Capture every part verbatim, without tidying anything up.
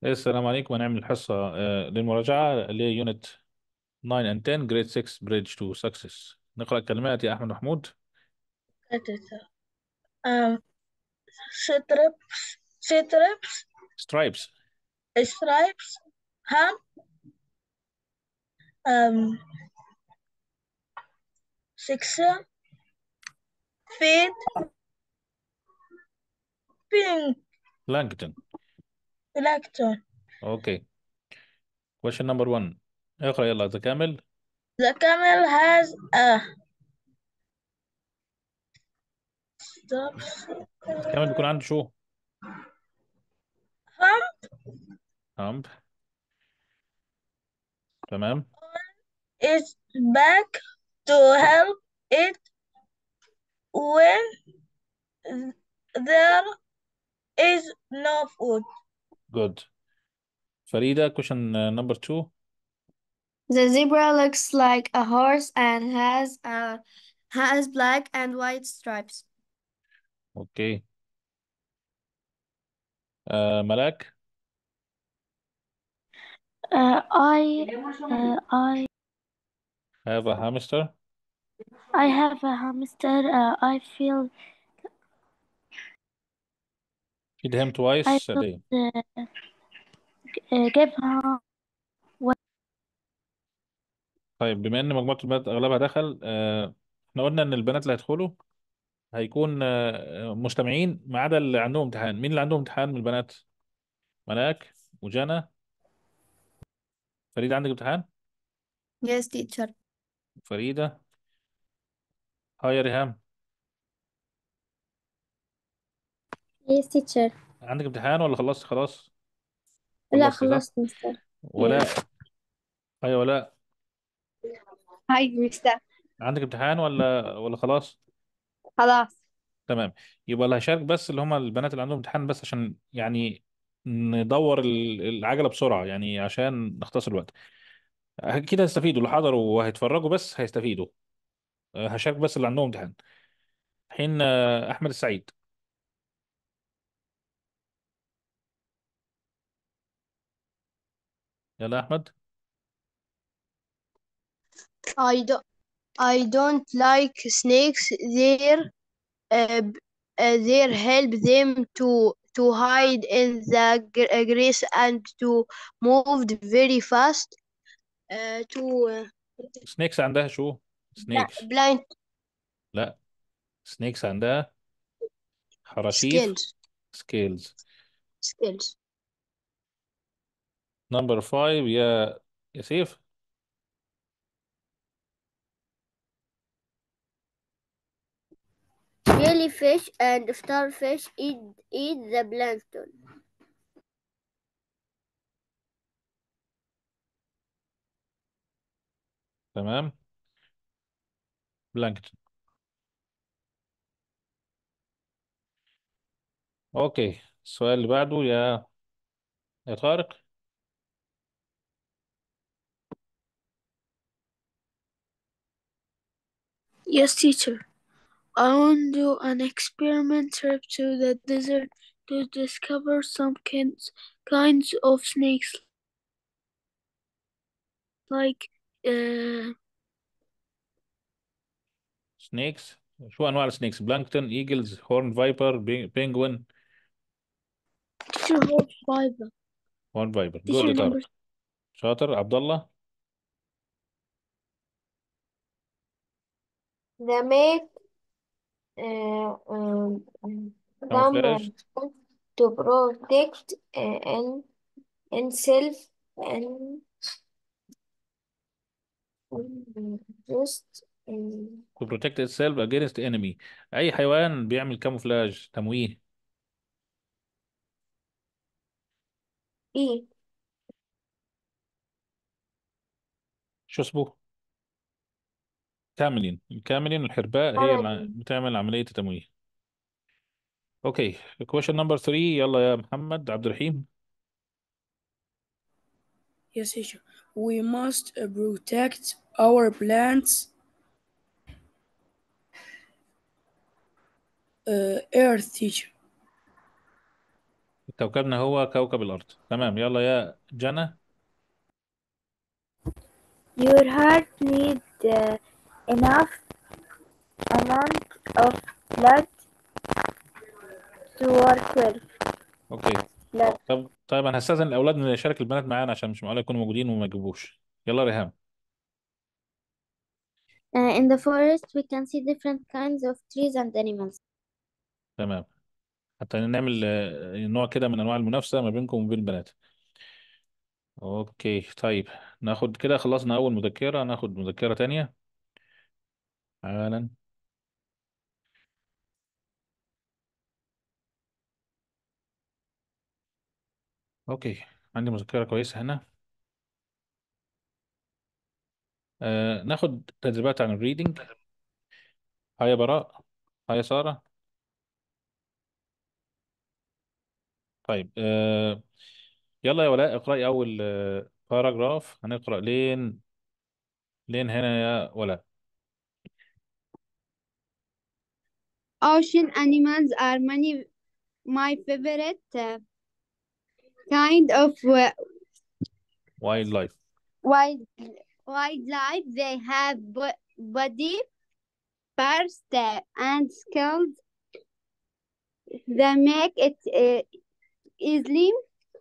السلام عليكم. هنعمل الحصة آه، للمراجعة ليونت تسعة and ten grade six bridge to success. نقرأ الكلمات يا أحمد محمود. editor. Um, strips, strips, stripes. stripes, ham, um, section, feed, pink, plankton. electron. أوكي. question number one. اقرأ يلا إذا كامل. The camel has a straps, كامل بيكون عنده شو؟ hump hump. تمام. its back to help it when there is no food. good. فريدة question uh, number two. The zebra looks like a horse and has a has black and white stripes. أوكي. آه ملاك. Uh, I uh, I have a hamster. I have a hamster. Uh, I feel feed him I twice a feel day. uh, uh, give her what طيب بما إن مجموعة البنات أغلبها دخل، آه، احنا قلنا إن البنات اللي هيدخلوا هيكون آه، مستمعين ما عدا اللي عندهم امتحان. مين اللي عندهم امتحان من البنات؟ ملاك وجانا. فريدة عندك امتحان؟ yes teacher. فريدة. هاي يا ريهام. Yes teacher. عندك امتحان ولا خلصت خلاص؟ لا خلصتي صح؟ خلصت مستر. ولاء. هاي ولاء. هاي مستر. عندك امتحان ولا ولا خلاص؟ خلاص. تمام. يبقى اللي هيشارك بس اللي هم البنات اللي عندهم امتحان، بس عشان يعني ندور ال- العجلة بسرعة، يعني عشان نختصر الوقت. أكيد هيستفيدوا اللي حضروا وهيتفرجوا، بس هيستفيدوا. أه، هشارك بس اللي عندهم امتحان. الحين أه، أحمد السعيد. يلا يا أحمد. I don't, I don't like snakes. They're, uh, b- uh, they help them to to hide in the gr- uh, grass and to move very fast. Uh, to uh, سنيكس عندها شو؟ bl- سنيكس. blind لا، سنيكس عندها حراشيف. skills سكيلز. skills. نمبر فايف يا يا سيف. Jellyfish and starfish eat eat the plankton. تمام. بلانكتون. اوكي. السؤال اللي بعده يا يا طارق. Yes, teacher. I want to do an experiment trip to the desert to discover some kinds kinds of snakes like uh, سنيكس. شو انواع السنيكس؟ بلانكتون، ايجلز، هورن فايبر، بينجوين. teacher whole fiber. هورن فايبر. جود Teacher يا number طارق. شاطر عبد الله. The make uh, um, them uh, كاموفلاج. to protect uh, in himself and um, just um, to protect itself against enemy. اي حيوان بيعمل كاموفلاج، تمويه. eat. شو اسمه؟ كاملين. الكاملين الحرباء هي اللي بتعمل عملية التمويه. اوكي. question number three. يلا يا محمد عبد الرحيم. Yes, teacher. We must uh, protect our plants, uh, earth, teacher. كوكبنا هو كوكب الأرض. تمام، يلا يا جنى. Your heart needs uh, enough amount of blood to work well. اوكي. blood. طب طيب انا هستأذن الاولاد ان يشارك البنات معانا عشان مش معقول يكونوا موجودين وما يجيبوش. يلا ريهام. Uh, in the forest, we can see different kinds of trees and animals. تمام، حتى نعمل آه، نوع كده من انواع المنافسة ما بينكم وبين البنات. اوكي طيب، ناخد كده خلصنا اول مذكرة، ناخد مذكرة تانية حالا. اوكي، عندي مذكرة كويسة هنا. آه ناخد تدريبات عن الريدنج. هاي يا براء. هاي يا سارة. طيب آه يلا يا ولاء اقرأي اول آه باراجراف. هنقرأ لين لين هنا يا ولاء. Ocean animals are many my favorite uh, kind of uh, وايلد لايف. wild wildlife. They have bo- body parts uh, and skills that make it uh, easily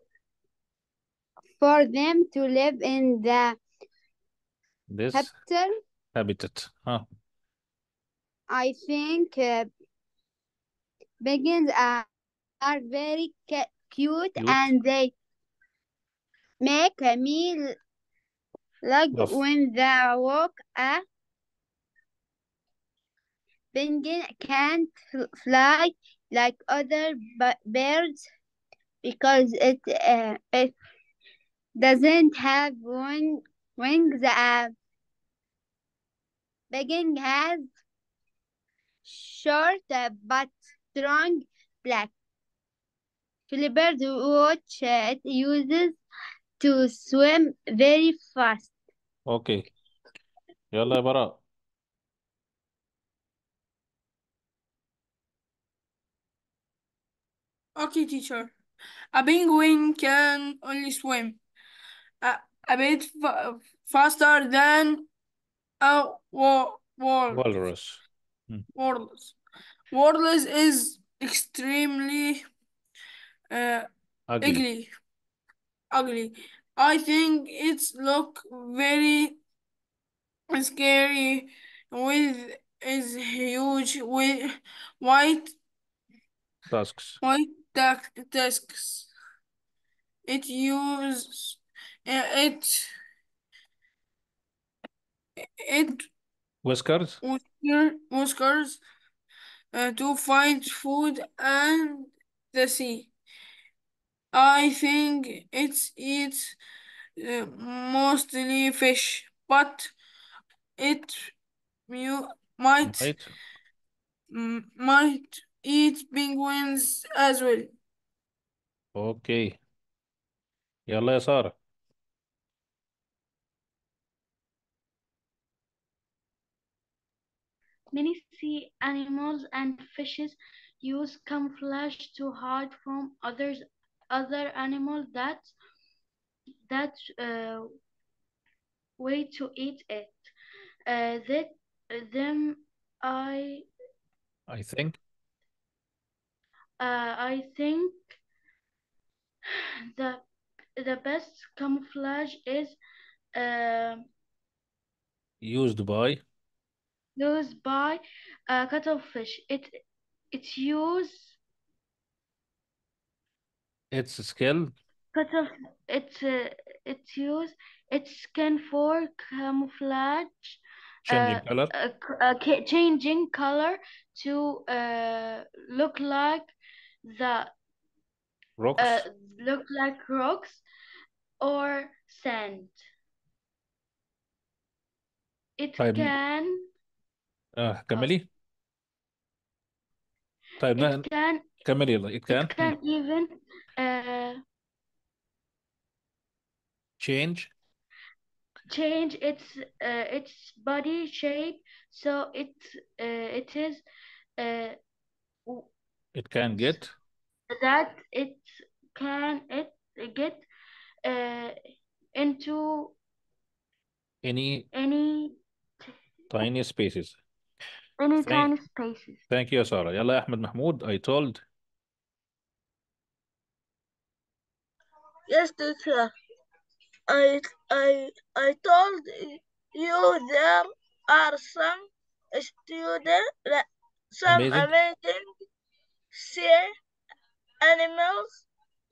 for them to live in the this habitat. habitat. ها. I think uh, penguins are, are very ca- cute cute. and they make me like Love. when they walk. A penguin can't f- fly like other b- birds because it uh, it doesn't have wing, wings. A penguin has short uh, but strong black flippers which uh, it uses to swim very fast. اوكي، يلا يا براء. Okay, teacher. A penguin can only swim a, a bit fa- faster than a wa- walrus. walrus. مم. Walrus. Walrus is extremely uh, ugly. ugly. Ugly. I think it's look very scary with its huge with white tusks. white tusk- tusks. It uses uh, it it whiskers. whisker- whiskers uh, to find food and the sea. I think it eats uh, mostly fish, but it mu- might right. m- might eat penguins as well. اوكي، يلا يا سارة. Many sea animals and fishes use camouflage to hide from others, other animals that that uh, way to eat it. Uh, that them I I think uh, I think the the best camouflage is uh, used by used by uh, cuttlefish. It it use its skill cuttle it uh, it use its skin for camouflage, uh, changing color. uh, c- uh, ca- changing color to uh, look like the rocks. uh, look like rocks or sand. It طيب can آه uh, كملي. طيب it نا- can كملي يلا. it it can can even uh, change. change its uh, its body shape so it uh, it is uh, w- it can get that it can it get uh, into any any tiny spaces. any Thank, tiny spaces. thank you يا سارة. يلا يا أحمد محمود. I told Yes, teacher. I I I told you there are some students, some amazing. amazing sea animals.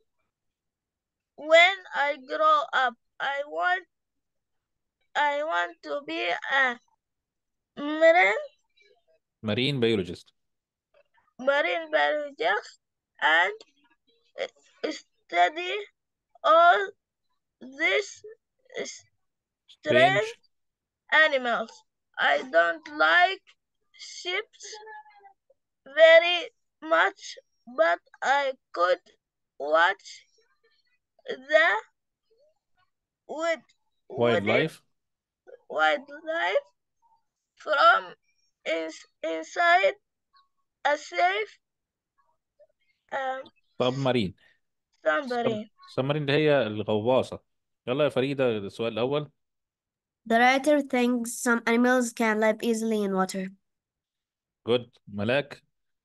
When I grow up, I want I want to be a marine marine biologist. marine biologist and study all these strange Strange. animals. I don't like ships very much, but I could watch the wood woody Wildlife. wildlife from ins inside a safe um, submarine. sub submarine. submarine اللي هي الغواصة. يلا يا فريدة السؤال الأول. The writer thinks some animals can live easily in water. good. ملاك.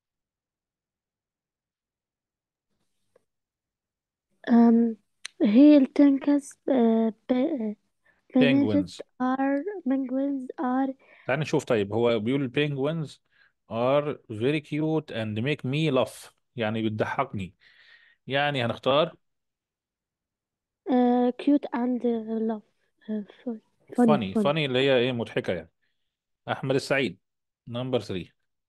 Um, he thinks uh, pe- penguins penguins. are penguins are تعال نشوف. طيب هو بيقول penguins are very cute and make me laugh، يعني بتضحكني. يعني هنختار uh, cute and uh, love uh, fun- funny funny. funny. funny اللي هي ايه، مضحكة يعني. أحمد السعيد نمبر ثلاثة.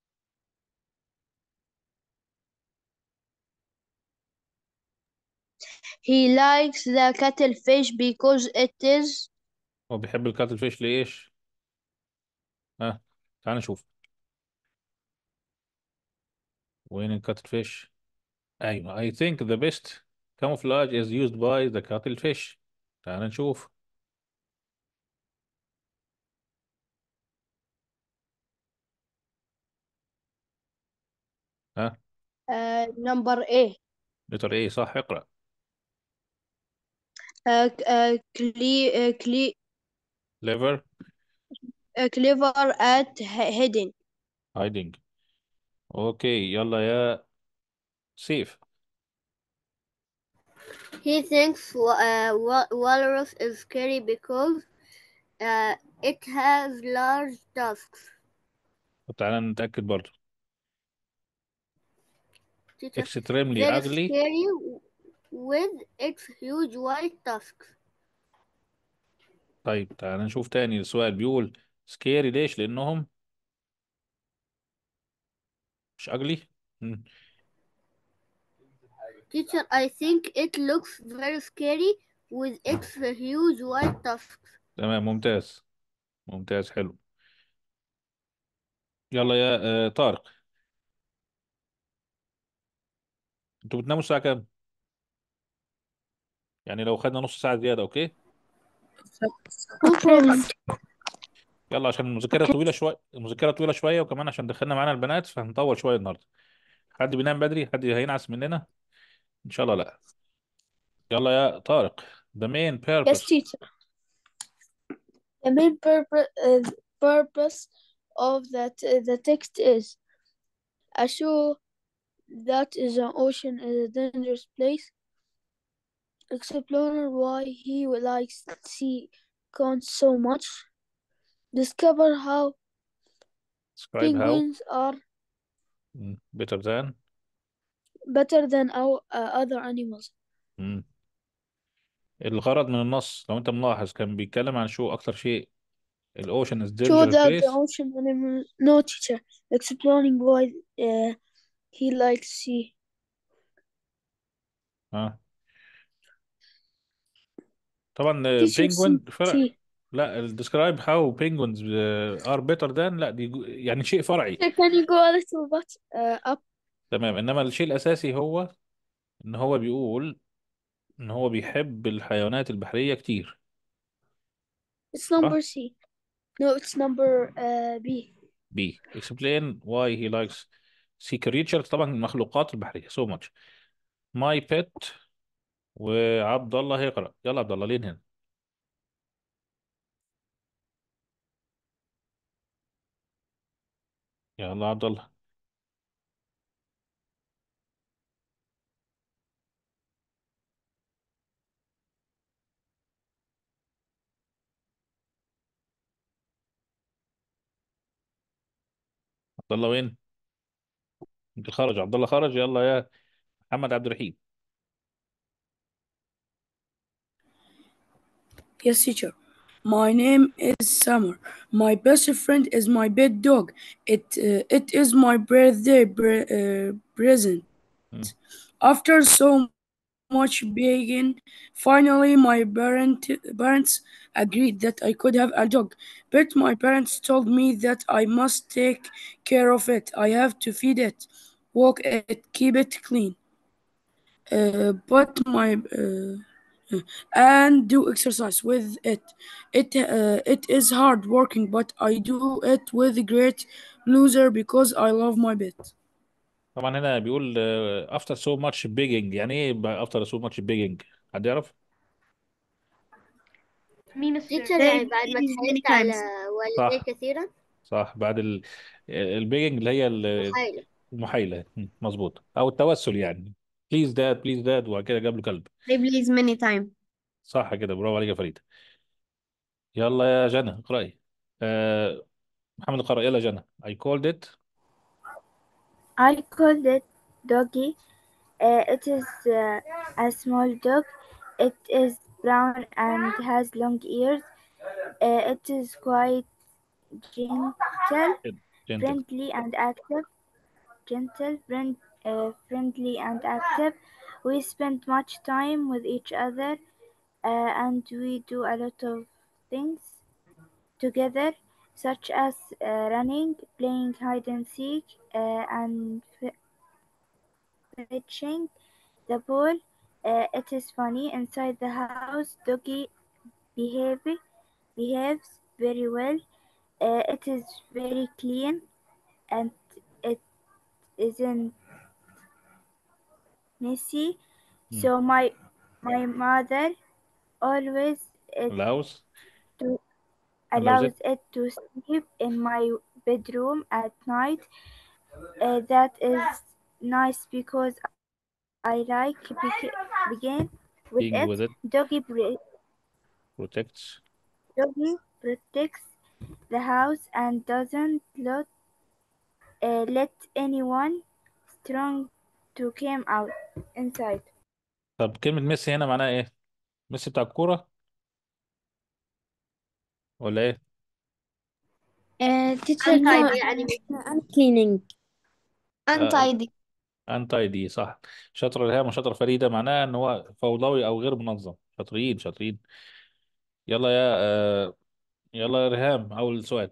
He likes the cuttlefish because it is هو بيحب الكاتل فيش ليش؟ ها تعال نشوف. وين الكاتل فيش؟ أيوة. I think the best camouflage is used by the cuttlefish. تعال نشوف. ها uh, number A. لتر ايه صح؟ اقرأ. Uh, uh, cle- uh, cle- liver uh, clever at h- hiding. hiding. اوكي يلا يا سيف. He thinks wa- uh, wa- walrus is scary because uh, it has large tusks. طب تعالى نتأكد برضو. Teacher, extremely very ugly. scary with its huge white tusks. طيب تعالى نشوف تاني السؤال. بيقول scary ليش؟ لأنهم مش ugly. مم. Teacher, I think it looks very scary with its huge white tusks. تمام ممتاز. ممتاز حلو. يلا يا آه طارق. انتوا بتناموا الساعة كام؟ يعني لو خدنا نص ساعة زيادة اوكي؟ No problem. يلا عشان المذاكرة طويلة شوية، المذاكرة طويلة شوية، وكمان عشان دخلنا معانا البنات فهنطول شوية النهاردة. حد بينام بدري؟ حد هينعس مننا؟ ان شاء الله لا. يلا يا طارق. the main Yes, purpose. teacher. The main purpose uh, purpose of that uh, the text is a show that is an ocean is a dangerous place. Explore why he likes sea cons so much. Discover how describe how. penguins are مم. better than. better than our uh, other animals. مم. الغرض من النص لو انت ملاحظ كان بيتكلم عن شو اكتر شيء؟ الاوشن از Show dangerous that the place. ocean animals no teacher. Exploring why uh, he likes sea. ها طبعا Teacher بينجوين sea. فرق. sea. لا ال describe how penguins uh, are better than، لا دي جو- يعني شيء فرعي. Teacher, can you go a little bit uh, up? تمام. انما الشيء الاساسي هو ان هو بيقول ان هو بيحب الحيوانات البحرية كتير. It's صح. number C. No, it's number uh, B. B. explain why he likes sea creatures. طبعا المخلوقات البحرية so much. my pet وعبد الله هيقرأ. يلا عبد الله، لين هنا. يلا عبد الله. عبد الله وين؟ يمكن خرج. عبد الله خرج. يلا يا محمد عبد الرحيم. Yes, teacher. My name is Summer. My best friend is my pet dog. It uh, it is my birthday pre- uh, present. مم. After so much begging, finally my parent, parents agreed that I could have a dog. But my parents told me that I must take care of it. I have to feed it, walk it, keep it clean. Uh, but my uh, and do exercise with it. It uh, it is hard working, but I do it with great pleasure because I love my pet. طبعا هنا بيقول آه، after so much begging. يعني ايه بقى after so much begging؟ حد يعرف؟ مي مستر teacher يعني بعد ما Please many اتحايلت على times. والدي صح. كثيرا. صح، بعد ال البيجنج اللي هي ال- محايلة. المحايلة. مم، مظبوط، او التوسل يعني. بليز داد بليز داد، وبعد كده جاب له كلب. Say please many times. صح كده، برافو عليك يا فريد. يلا يا جنى اقرأي. آه محمد اقرأ. يلا جنى. I called it. I called it Doggy. Uh, it is uh, a small dog. It is brown and has long ears. Uh, it is quite gentle, gentle. friendly, and active. Gentle, friend, uh, friendly, and active. We spend much time with each other, uh, and we do a lot of things together, such as uh, running, playing hide and seek, uh, and f- fetching the ball. Uh, it is funny inside the house. Doggy behave, behaves very well. Uh, it is very clean and it isn't messy. مم. So my my mother always it allows to allows allows it. it to sleep in my bedroom at night. Uh, that is nice because I like beca- begin with being it. with it Doggy, pre- protects. doggy protects the house and doesn't let, uh, let anyone strong to come out inside. طب كلمة ميسي هنا معناها ايه؟ ميسي بتاع الكورة ولا ايه؟ Uh, teacher no Untidy. يعني I'm cleaning. آه Untidy. انتاي دي صح. شاطر الهام وشاطر فريدة، معناها ان هو فوضوي او غير منظم. شاطرين شاطرين. يلا يا آه يلا يا ريهام، اول سؤال.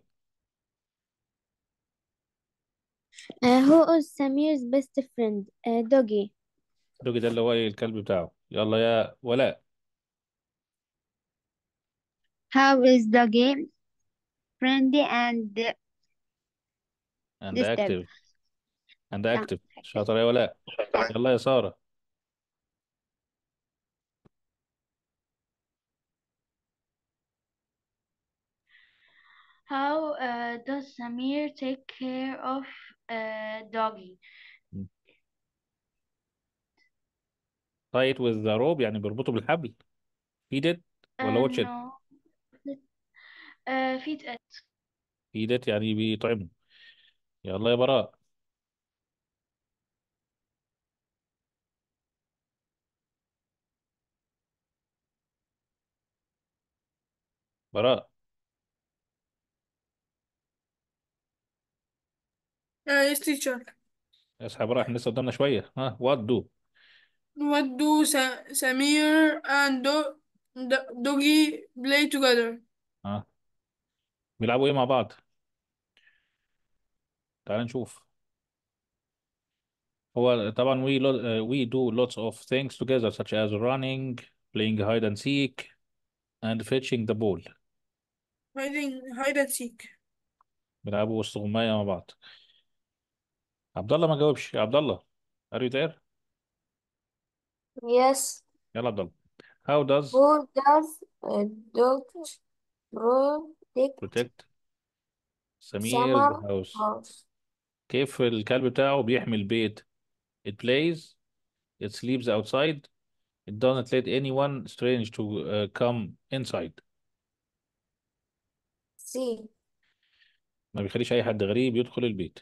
Uh, who is Samir's best friend? Uh, Doggy. دوجي ده اللي هو ايه؟ الكلب بتاعه. يلا يا ولاء. How is the game? Friendly and and distant. active. and Um, active. شاطر يا ولاء. يلا يا سارة. How uh, does Samir take care of uh, doggy? tight with the rope يعني بيربطه بالحبل. feed it ولا Uh, watch it؟ no. Uh, feed it. feed it يعني بيطعمه. يلا يا براء. براء. Uh, yes, teacher. اصحى براء، احنا لسه قدامنا شوية. ها what do. What do Sa- Samir and Do- Do- Doggy play together? ها بيلعبوا ايه مع بعض؟ تعال نشوف. هو طبعا we lo- uh, we do lots of things together such as running, playing hide and seek, and fetching the ball. Hiding, hide and seek. بيلعبوا وسط غماية مع بعض. عبد الله ما جاوبش. يا عبد الله are you there؟ Yes. يلا عبد الله. How does Who does a dog protect protect سمير the summer house. house? كيف الكلب بتاعه بيحمي البيت؟ It plays, it sleeps outside, it doesn't let anyone strange to uh, come inside. C. ما بيخليش أي حد غريب يدخل البيت.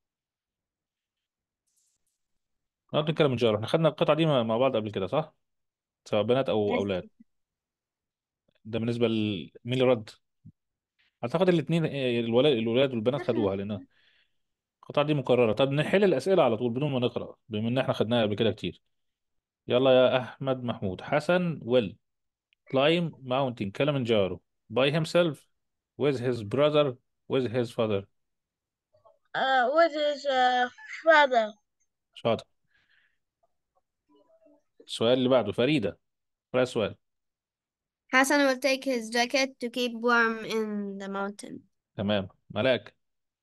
نقعد نتكلم من جاره. احنا خدنا القطعة دي مع بعض قبل كده صح؟ سواء بنات أو Yes. أولاد. ده بالنسبة ل مين اللي رد؟ أعتقد الاثنين، الولاد الولاد والبنات خدوها لأن القطعة دي مكررة. طب نحل الأسئلة على طول بدون ما نقرأ بما إن احنا خدناها قبل كده كتير. يلا يا أحمد محمود. حسن will climb mountain Kilimanjaro by himself, with his brother, with his father. Uh, with his uh, father. شاطر. السؤال اللي بعده فريدة. اقرأ السؤال. Hassan will take his jacket to keep warm in the mountain. تمام. ملاك.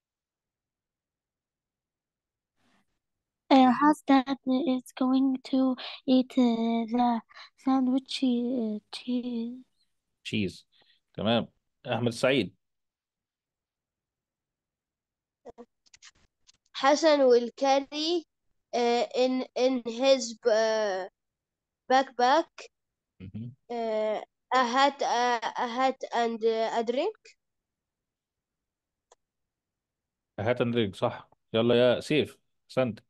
Uh, Hassan is going to eat uh, the sandwich uh, cheese. cheese. تمام. أحمد سعيد. Hassan will carry uh, in in his uh, backpack مهم. uh, a hat uh, a hat and uh, a drink. هات رجل صح. يلا يا سيف. سنت.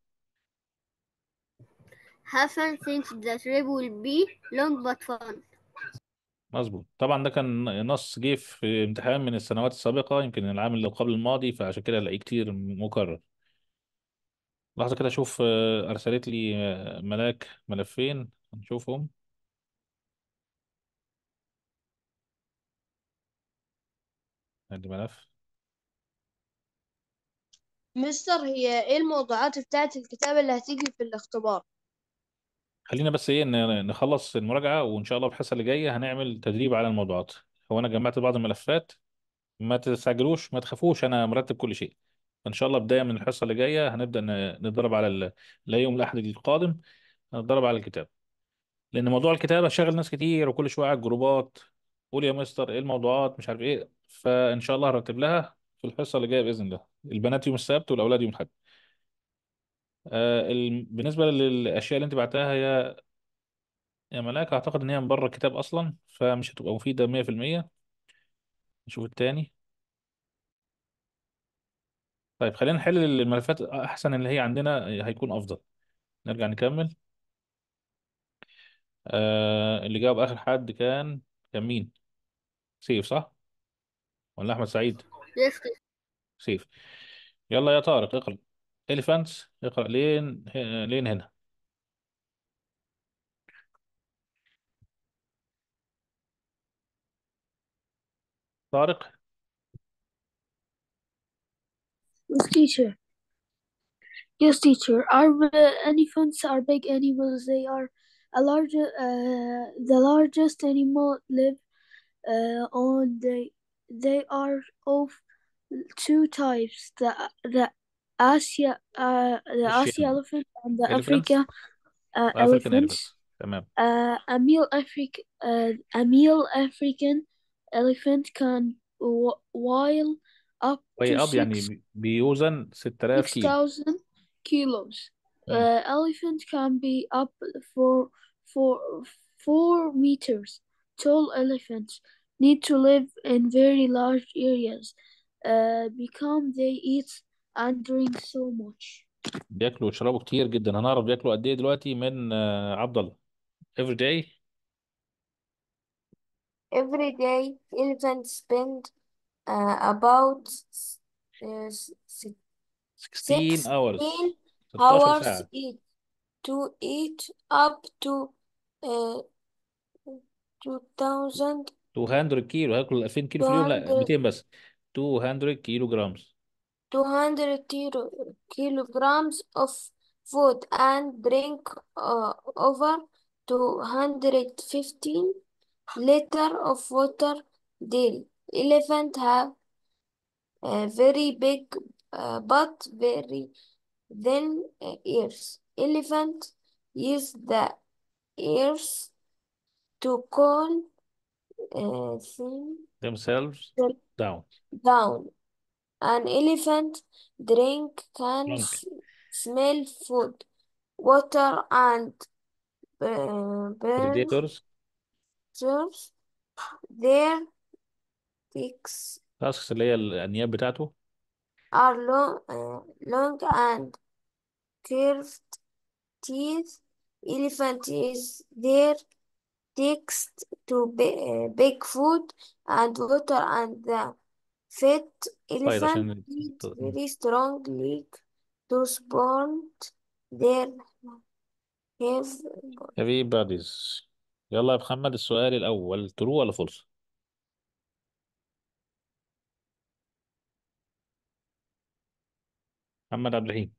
Hassan thinks the trip will be long but fun. مظبوط. طبعا ده كان نص جه في امتحان من السنوات السابقة، يمكن العام اللي قبل الماضي، فعشان كده الاقيه كتير مكرر. لحظة كده اشوف. آه، ارسلت لي آه، ملاك ملفين نشوفهم. ادي ملف. مستر، هي ايه الموضوعات بتاعت الكتاب اللي هتيجي في الاختبار؟ خلينا بس ايه ن- نخلص المراجعة، وان شاء الله في الحصة اللي جاية هنعمل تدريب على الموضوعات. هو انا جمعت بعض الملفات، ما تستعجلوش ما تخافوش، انا مرتب كل شيء. ان شاء الله بداية من الحصة اللي جاية هنبدأ ن- نتدرب على ال- لا يوم الاحد القادم هنتدرب على الكتاب. لان موضوع الكتابة شغل ناس كتير، وكل شوية على الجروبات قول يا مستر ايه الموضوعات مش عارف ايه، فان شاء الله هرتب لها في الحصة اللي جاية بإذن الله. البنات يوم السبت والاولاد يوم الاحد. آه ال- بالنسبة للاشياء اللي انت بعتها يا يا ملاك، اعتقد ان هي من بره الكتاب اصلا، فمش هتبقى مفيدة مية في المية. نشوف التاني. طيب خلينا نحل الملفات احسن اللي هي عندنا هيكون افضل. نرجع نكمل. آه اللي جاوب اخر حد كان كان مين؟ سيف صح ولا احمد سعيد؟ Yes. سيف. يلا يا طارق اقرا. elephants. اقرا لين لين هنا. طارق. Yes, teacher. Yes, teacher. Our uh, elephants are big animals. They are a large, uh, the largest animal live uh, on the. They are of two types: the the Asia uh, the Asia Asian elephant and the elephants Africa uh, African elephants. elephants. تمام. Uh, a male Afric uh, a male African elephant can w- while up way to up يعني six بي- بيوزن ستة آلاف six كيلو. thousand kilos. مم. Uh, elephant can be up for for four meters. Tall elephants need to live in very large areas, uh, because they eat and drink so much. بياكلوا ويشربوا كتير جدا. هنعرف بياكلوا قد ايه دلوقتي من آه، عبد الله. every day Every day, elephants spend uh, about uh, sixteen hours. sixteen ستاشر hours ساعة. eat to eat up to uh, two thousand مئتين كيلو. هياكل ألفين كيلو في اليوم؟ لا مئتين بس. مئتين كيلو جرامز. two hundred kilo, kilograms of food and drink uh, over two hundred fifteen liter of water daily. Elephant have uh, very big uh, but very thin uh, ears. Elephant use the ears to cool uh, themselves down. down. An elephant drink can Drunk. s- smell food, water, and uh, birds. Predators. Their beaks tusks اللي هي الأنياب بتاعته. are long, uh, long and curved teeth. Elephant is their text to be, uh, big food and water, and the fat صيد elephant عشان need very strong leg to support their heavy body. heavy bodies. يلا يا محمد السؤال الأول true ولا false؟ محمد عبد الرحيم.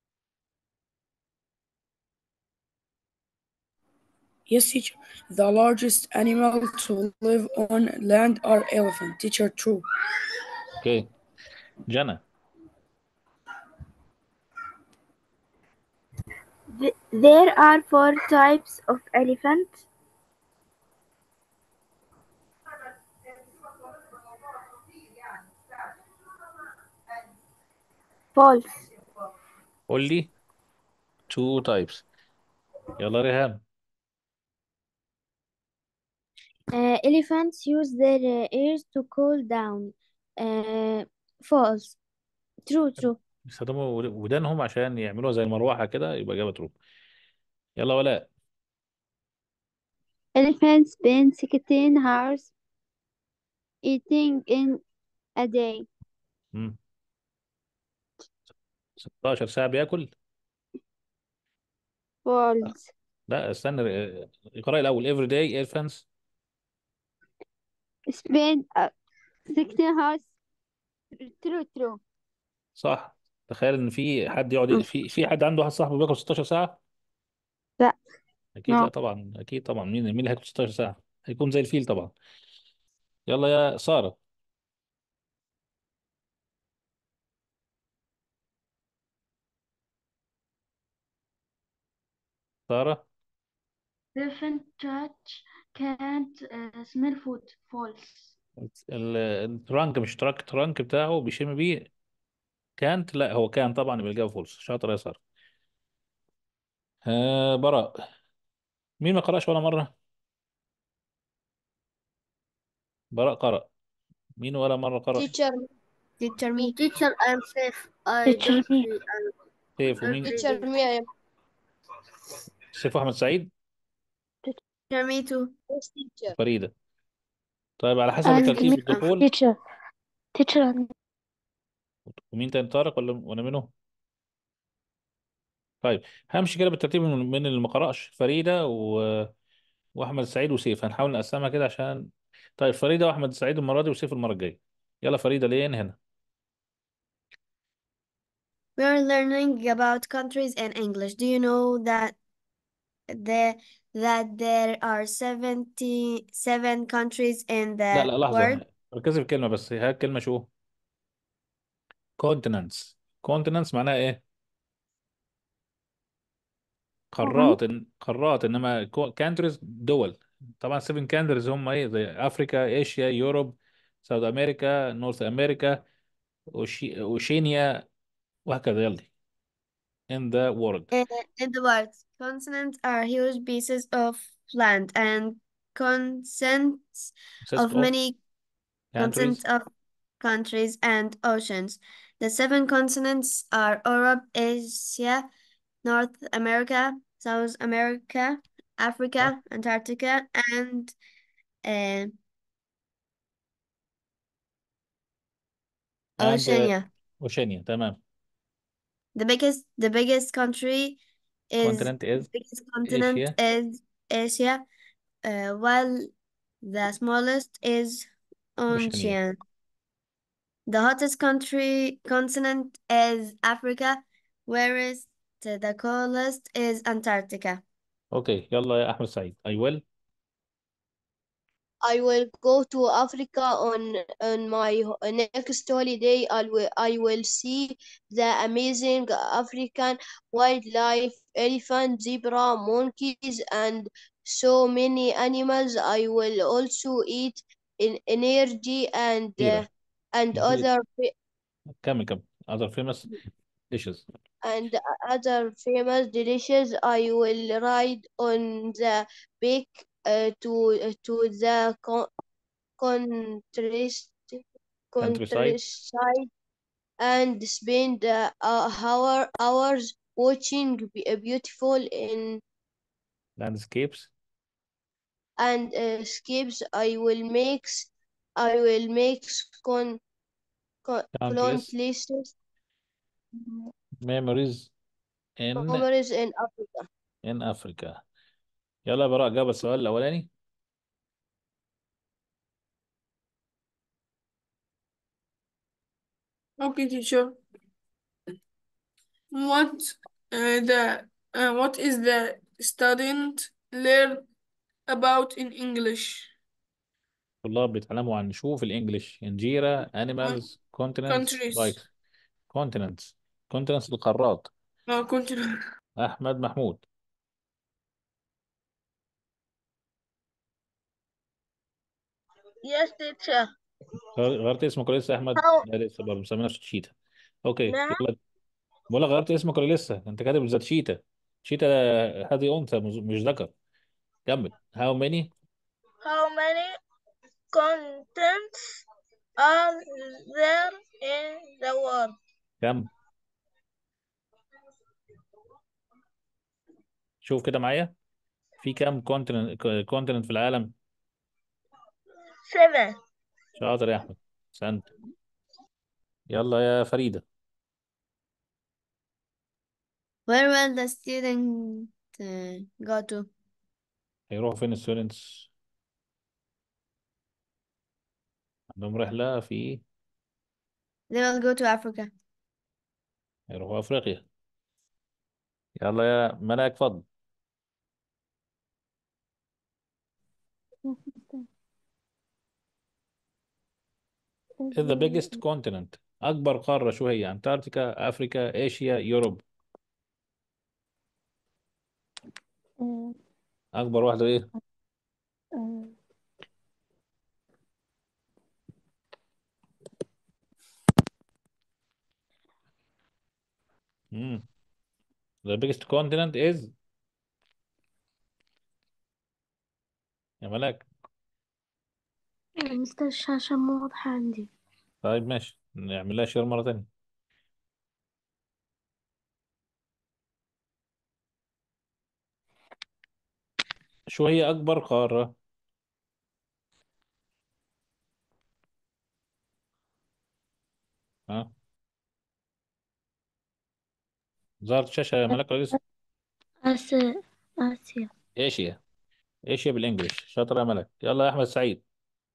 Yes, teacher. The largest animal to live on land are elephant. Teacher, true. اوكي جنى. Th- There are four types of elephant. False. قول لي two types. يلا ريهام. Uh, elephants use their uh, ears to cool down. Uh, false. True, true. بيستخدموا ود- ودانهم عشان يعملوها زي المروحة كده، يبقى إجابة true. يلا ولاء. Elephants spend sixteen hours eating in a day. مم. ستاشر ساعة بياكل. False. لا استنى، آه، اقرأي الأول. every day elephants. Spend uh, sixteen hours. True, true. صح. تخيل ان في حد يقعد في في حد عنده واحد صاحبه بياكل ستاشر ساعة. لا. اكيد لا No. طبعا، اكيد طبعا. مين مين اللي هياكل ستاشر ساعة؟ هيكون زي الفيل طبعا. يلا يا سارة. سارة. Elephant touch can't uh, smell food. False. ال- الترانك مش تراك، الترانك بتاعه بيشم بيه. كانت، لا هو كان طبعا، يبقى الإجابة فولس. شاطر يا سارة. آه براء. مين ما قرأش ولا مرة؟ براء قرأ. مين ولا مرة قرأ؟ teacher teacher me Teacher, I'm safe. I Teacher don't me. read. I'm سيف. not ومين؟ teacher reading. me I am سيف أحمد سعيد. Teacher, me too. yes, teacher. فريدة. طيب على حسب And الترتيب me. الدخول. Teacher. Teacher and ومين تاني؟ طارق ولا ولا منه؟ طيب همشي كده بالترتيب من من اللي ما قرأش. فريدة و... واحمد سعيد وسيف. هنحاول نقسمها كده عشان. طيب فريدة واحمد سعيد المرة دي، وسيف المرة الجاية. يلا فريدة لين هنا. We are learning about countries in English. Do you know that the that there are seventy-seven countries in لا the لا world? لحظة، ركزي في الكلمة بس. هي الكلمة شو؟ continents. continents معناها ايه؟ قارات. إن- قارات. انما countries دول. طبعا seven countries هم ايه؟ زي افريكا، ايشيا، يوروب، ساوث امريكا، نورث امريكا، أوشي... اوشينيا، وهكذا. يلا. in the world. In, in the world, continents are huge pieces of land and consents consist of of many consents countries. of countries and oceans. The seven continents are Europe, Asia, North America, South America, صح. Africa, Antarctica, and uh, and uh, Oceania. Oceania. تمام. The biggest the biggest country is continent is biggest continent Asia. is Asia, uh, while the smallest is Oceania. Oceania. The hottest country continent is Africa, whereas the coldest is Antarctica. اوكي يلا يا احمد سعيد. I will. I will go to Africa on on my ho- next holiday. I will I will see the amazing African wildlife, elephant, zebra, monkeys, and so many animals. I will also eat in energy and uh, كتيرة. and كتير. other fa- كمل كمل other famous dishes. and other famous dishes. I will ride on the back uh, to to the con- contrast Countryside. countryside and spend uh, hour hours watching be- beautiful in Landscapes. and uh, escapes. I will make I will make con, con, Countless countless memories in memories in Africa. in Africa. يلا يا براء، جاوب السؤال الأولاني. Okay, teacher. What uh, the uh, what is the student learn about in English? طلاب بيتعلموا عن شو في الإنجليش؟ إنجيرا، Uh, animals، continents، countries. bikes. continents. continents القارات. Uh, country. أحمد محمود. Yes, teacher. غير- غيرت اسمك ولا لسه يا أحمد؟ How لا لسه برضه مسمي نفسك شيتا. أوكي now? يلا. بقول لك غيرت اسمك ولا لسه؟ أنت كاتب ذات شيتا. شيتا هذه أنثى مش مش ذكر. كمل. how many How many continents are there in the world? كم؟ شوف كده معايا، في كم كونتيننت كونتيننت في العالم؟ Seven. شاطر يا أحمد، سنت. يلا يا فريدة. Where will the student uh, go to? هيروحوا فين الستودنتس؟ عندهم رحلة في، They will go to Africa. هيروحوا أفريقيا. يلا يا ملاك، فضل. is the biggest continent. أكبر قارة شو هي؟ أنتاركتيكا، أفريقيا، آسيا، يوروب. آه، أكبر واحدة إيه؟ آه، مم. the biggest continent is، يا ملاك. مستر الشاشة مو واضحة عندي. طيب ماشي، نعمل لها شير مرة تانية. شو هي أكبر قارة؟ ها؟ ظهرت الشاشة يا ملاك ولا لسه؟ آسيا. آسيا. آسيا. آسيا بالإنجلش. شاطر يا ملاك. يلا يا أحمد سعيد.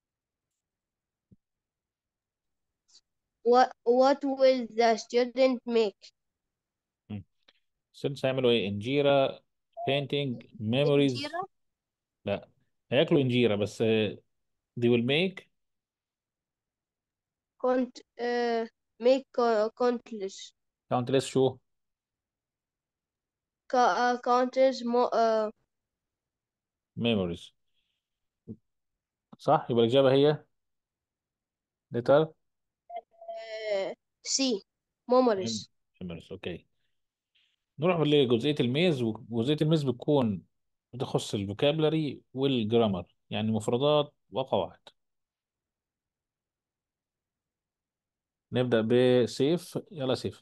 What what will the student make? مم. السيلز هيعملوا إيه؟ إنجيرا، painting، memories. Injera? لا، هياكلوا إنجيرا بس. آه، they will make Cont uh, make co- countless countless شو؟ ca- uh, countless mo uh, memories. صح، يبقى الإجابة هي letter uh, C memories. memories. أوكي، نروح لجزئية الميز. وجزئية الميز بتكون بتخص الفوكابلري والجرامر، يعني مفردات وقواعد. نبدأ بسيف. يلا سيف.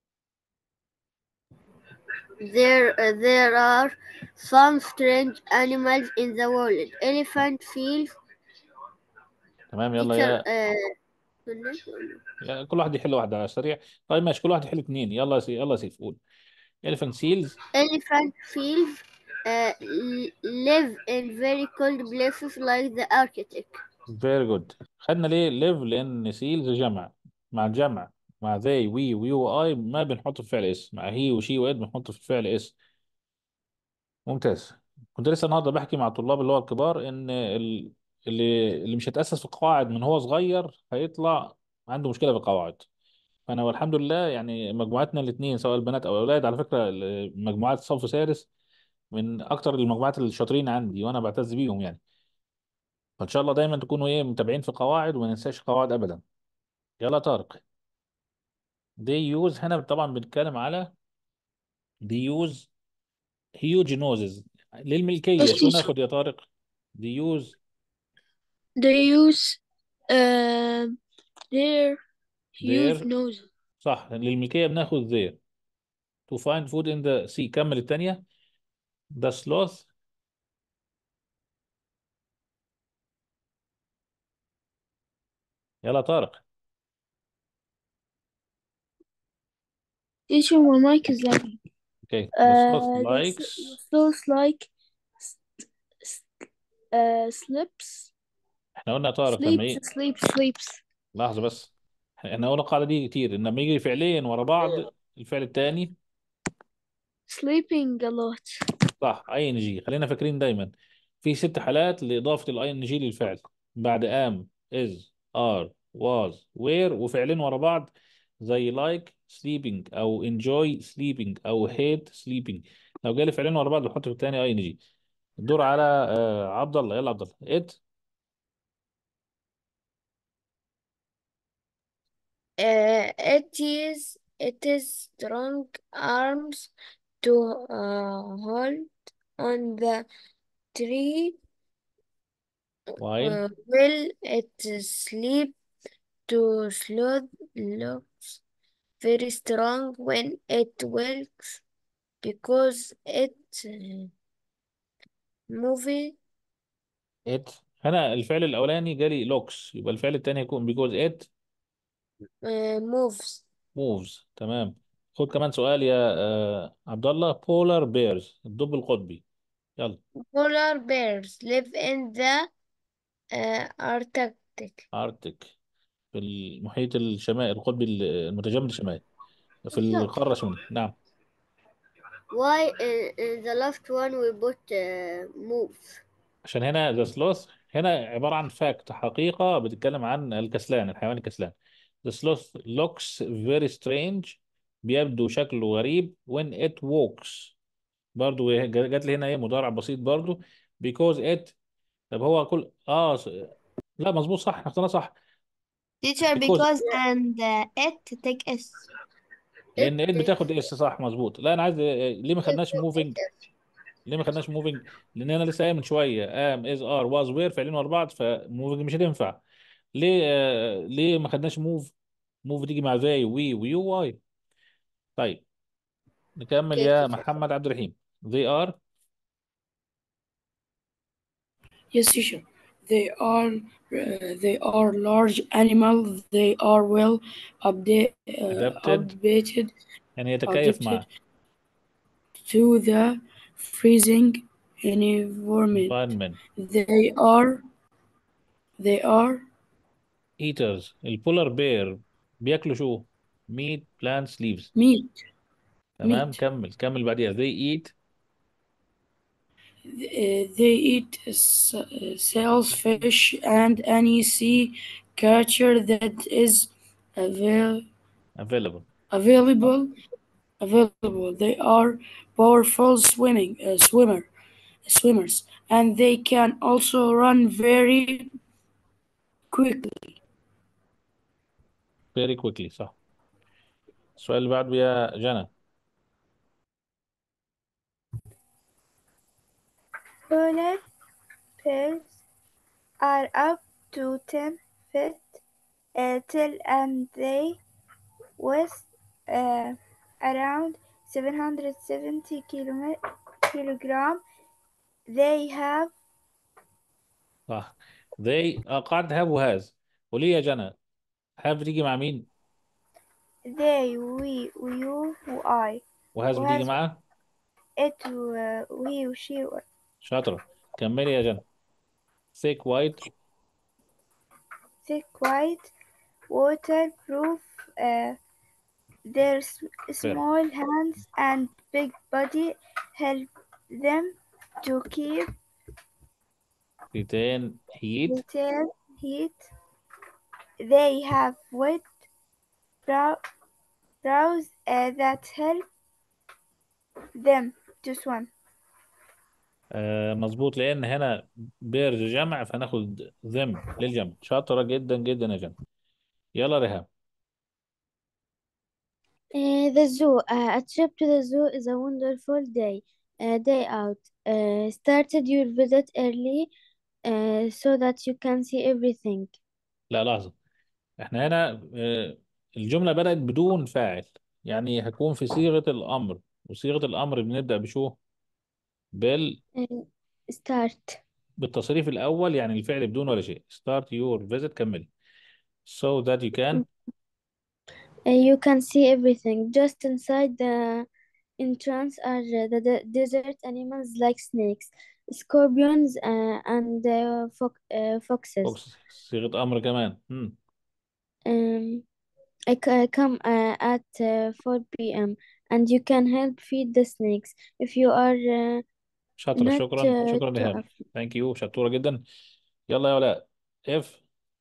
There, uh, there are some strange animals in the world. Elephant feels تمام. يلا teacher. يا, Uh, يا كل واحد يحل واحدة على السريع. طيب ماشي، كل واحد يحل اتنين. يلا يا سيف، يلا يا سيف قول. elephant seals. elephant feels uh, l- live in very cold places like the Arctic. very good. خدنا ليه live؟ لأن seals جمع. مع الجمع مع they we we و I ما بنحط في فعل اسم. مع he وشي وإد بنحط في فعل اسم. ممتاز. كنت لسه النهارده بحكي مع الطلاب اللي هو الكبار ان ال- اللي اللي مش هيتأسس في القواعد من هو صغير هيطلع عنده مشكلة في القواعد. فانا والحمد لله يعني مجموعتنا الاثنين سواء البنات او الاولاد، على فكرة، مجموعات صف سادس من اكتر المجموعات الشاطرين عندي وانا بعتز بيهم يعني. فان شاء الله دايما تكونوا ايه متابعين في قواعد وما ننساش قواعد ابدا. يلا طارق. they use هنا طبعا بنتكلم على they use huge noses. للملكية شو teacher. ناخد يا طارق؟ they use They use uh, their huge their. nose. صح، للملكية بناخد their to find food in the sea. كمل التانية. the sloth. يلا طارق. Teacher, my mic is lagging. okay the sloth Uh, the s- the likes. sloth like st- st- uh, slips, احنا قلنا يا طارق لما sleeps, ايه. sleeps, sleeps, لحظة بس. احنا قلنا القاعدة دي كتير ان لما يجي فعلين ورا بعض الفعل التاني. sleeping a lot. صح، اي ان جي. خلينا فاكرين دايما في ست حالات لاضافه الاي ان جي للفعل بعد ام از ار واز وير وفعلين ورا بعض زي لايك سليبنج او انجوي سليبنج او هيت سليبنج. لو جالي فعلين ورا بعض بحط في الثاني اي ان جي. الدور على آه عبد الله. يلا عبد الله. ات. Uh, it is it is strong arms to uh, hold on the tree وايل. uh, will it sleep to sloth looks very strong when it wakes because it uh, movie ات. هنا الفعل الاولاني جالي لوكس يبقى الفعل الثاني يكون بيكوز ات uh, moves. موفز. تمام. خد كمان سؤال يا آه عبد الله. بولار بيرز الدب القطبي. يلا. Polar bears live in the uh, Arctic. اركتيك في المحيط الشمالي القطبي المتجمد الشمالي في القارة الشمالية. نعم. Why is, is the last one we put uh, moves? عشان هنا ذا سلوث هنا عبارة عن فاكت حقيقة بتتكلم عن الكسلان الحيوان الكسلان. The sloth looks very strange بيبدو شكله غريب when it walks. برضو جات لي هنا ايه مضارع بسيط برضو because it. طب هو كل اه س- لا مظبوط صح احنا اخترنا صح. Teacher because because and uh, it take S. لان It it takes بتاخد اس صح مظبوط. لا انا عايز ليه ما it خدناش will moving. take us. ليه ما خدناش موفينج؟ لان انا لسه قايل من شويه ام از ار واز وير فعلين ورا بعض فموفينج مش هتنفع. ليه آه ليه ما خدناش موف؟ موف تيجي مع زي وي ويو واي. طيب نكمل Okay, يا teacher. محمد عبد الرحيم. they are Yes, teacher. They are uh, they are large animals. They are well update, uh, adapted updated يعني يتكيف adapted مع to the freezing environment. environment. They are they are eaters. البولار بير بياكلوا شو؟ meat plants leaves. meat تمام. meat. كمل كمل بعديها. they eat Uh, they eat s- uh, shells, fish, and any sea creature that is avail- available. available. Available. They are powerful swimming uh, swimmer swimmers, and they can also run very quickly. very quickly صح. السؤال اللي بعده يا جنى. Polar bears are up to ten feet uh, tall and they weigh uh, around seven hundred seventy kilom- kilogram. They have صح. they آه قاعدة have وهاز. قولي يا جنى have بتيجي مع مين؟ they, we, you, I, وهاز who بتيجي has معاه. it, uh, we, she, شاطرة. كملي يا جنى. thick white thick white, waterproof. Uh, their s- bear small hands and big body help them to keep retain heat retain heat. They have wet brow- brows uh, that help them to swim. آه مظبوط، لان هنا بيرز جمع فناخد them للجمع. شاطره جدا جدا يا جمع. يلا ريهام. Uh, the zoo. Uh, a trip to the zoo is a wonderful day. Uh, day out. Uh, started your visit early uh, so that you can see everything. لا لحظه، احنا هنا آه الجمله بدات بدون فاعل، يعني هتكون في صيغه الامر، وصيغه الامر بنبدا بشو؟ بال Uh, start. بالتصريف الاول، يعني الفعل بدون ولا شيء. start your visit، كملي. so that you can. Uh, you can see everything. Just inside the entrance are uh, the de- desert animals like snakes, scorpions, uh, and uh, fo- uh, foxes. فوكس صيغه امر كمان. مم. Um, I c- come uh, at uh, four p m and you can help feed the snakes if you are uh, شاطره، not شكرا uh, شكرا too ريهام. afraid. ثانك يو، شطوره جدا. يلا يا ولاء. اف.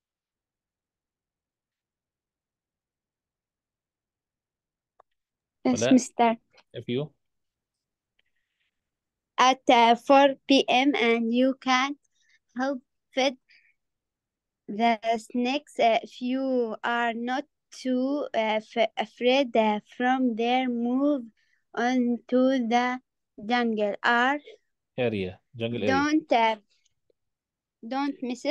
Yes, ولاء. mister. اف يو. At uh, four p m and you can help feed the snakes uh, if you are not too uh, f- afraid uh, from their move on to the jungle or اريا، جنجل اريا. don't uh, don't miss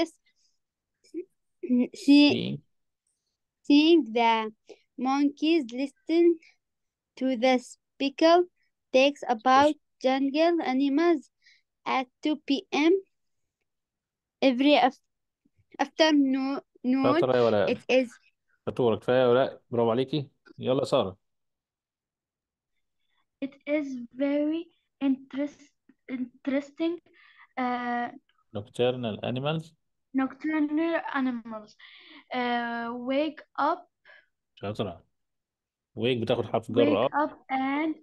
see, seeing. seeing the monkeys listen to the speaker takes about jungle animals at two p m every af- afternoon. شاطره يا ولاء، It is شطوره كفايه يا ولاء، برافو عليكي. يلا يا ساره. It is very interest, interesting. Uh, nocturnal animals. nocturnal animals uh, wake up, شاطره. ويك بتاخد حرف جر wake اب. up and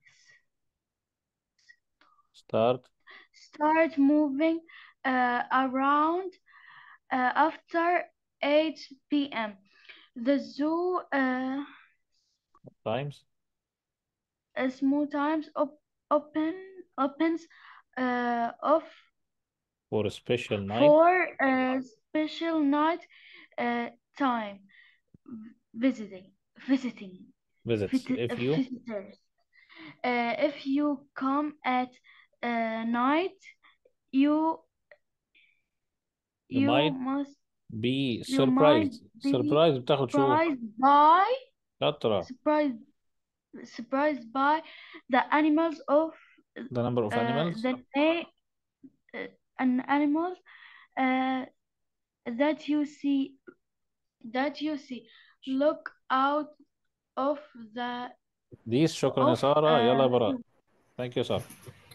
start. start moving uh, around uh, after eight p m. The zoo uh, times. uh, small times op- open opens uh, off for a special night. for a special night uh, time visiting visiting visits. visi- if uh, you. visitors. Uh, if you come at uh, night, you you you might must be you might surprised. be surprised بتاخد شو؟ surprised by شاطره. surprised surprised by the animals of the number of uh, animals. the na- uh, an animals uh, that you see that you see. Look out of the these. شكرا يا of ساره. يلا يا uh, براء. ثانك يو يا ساره.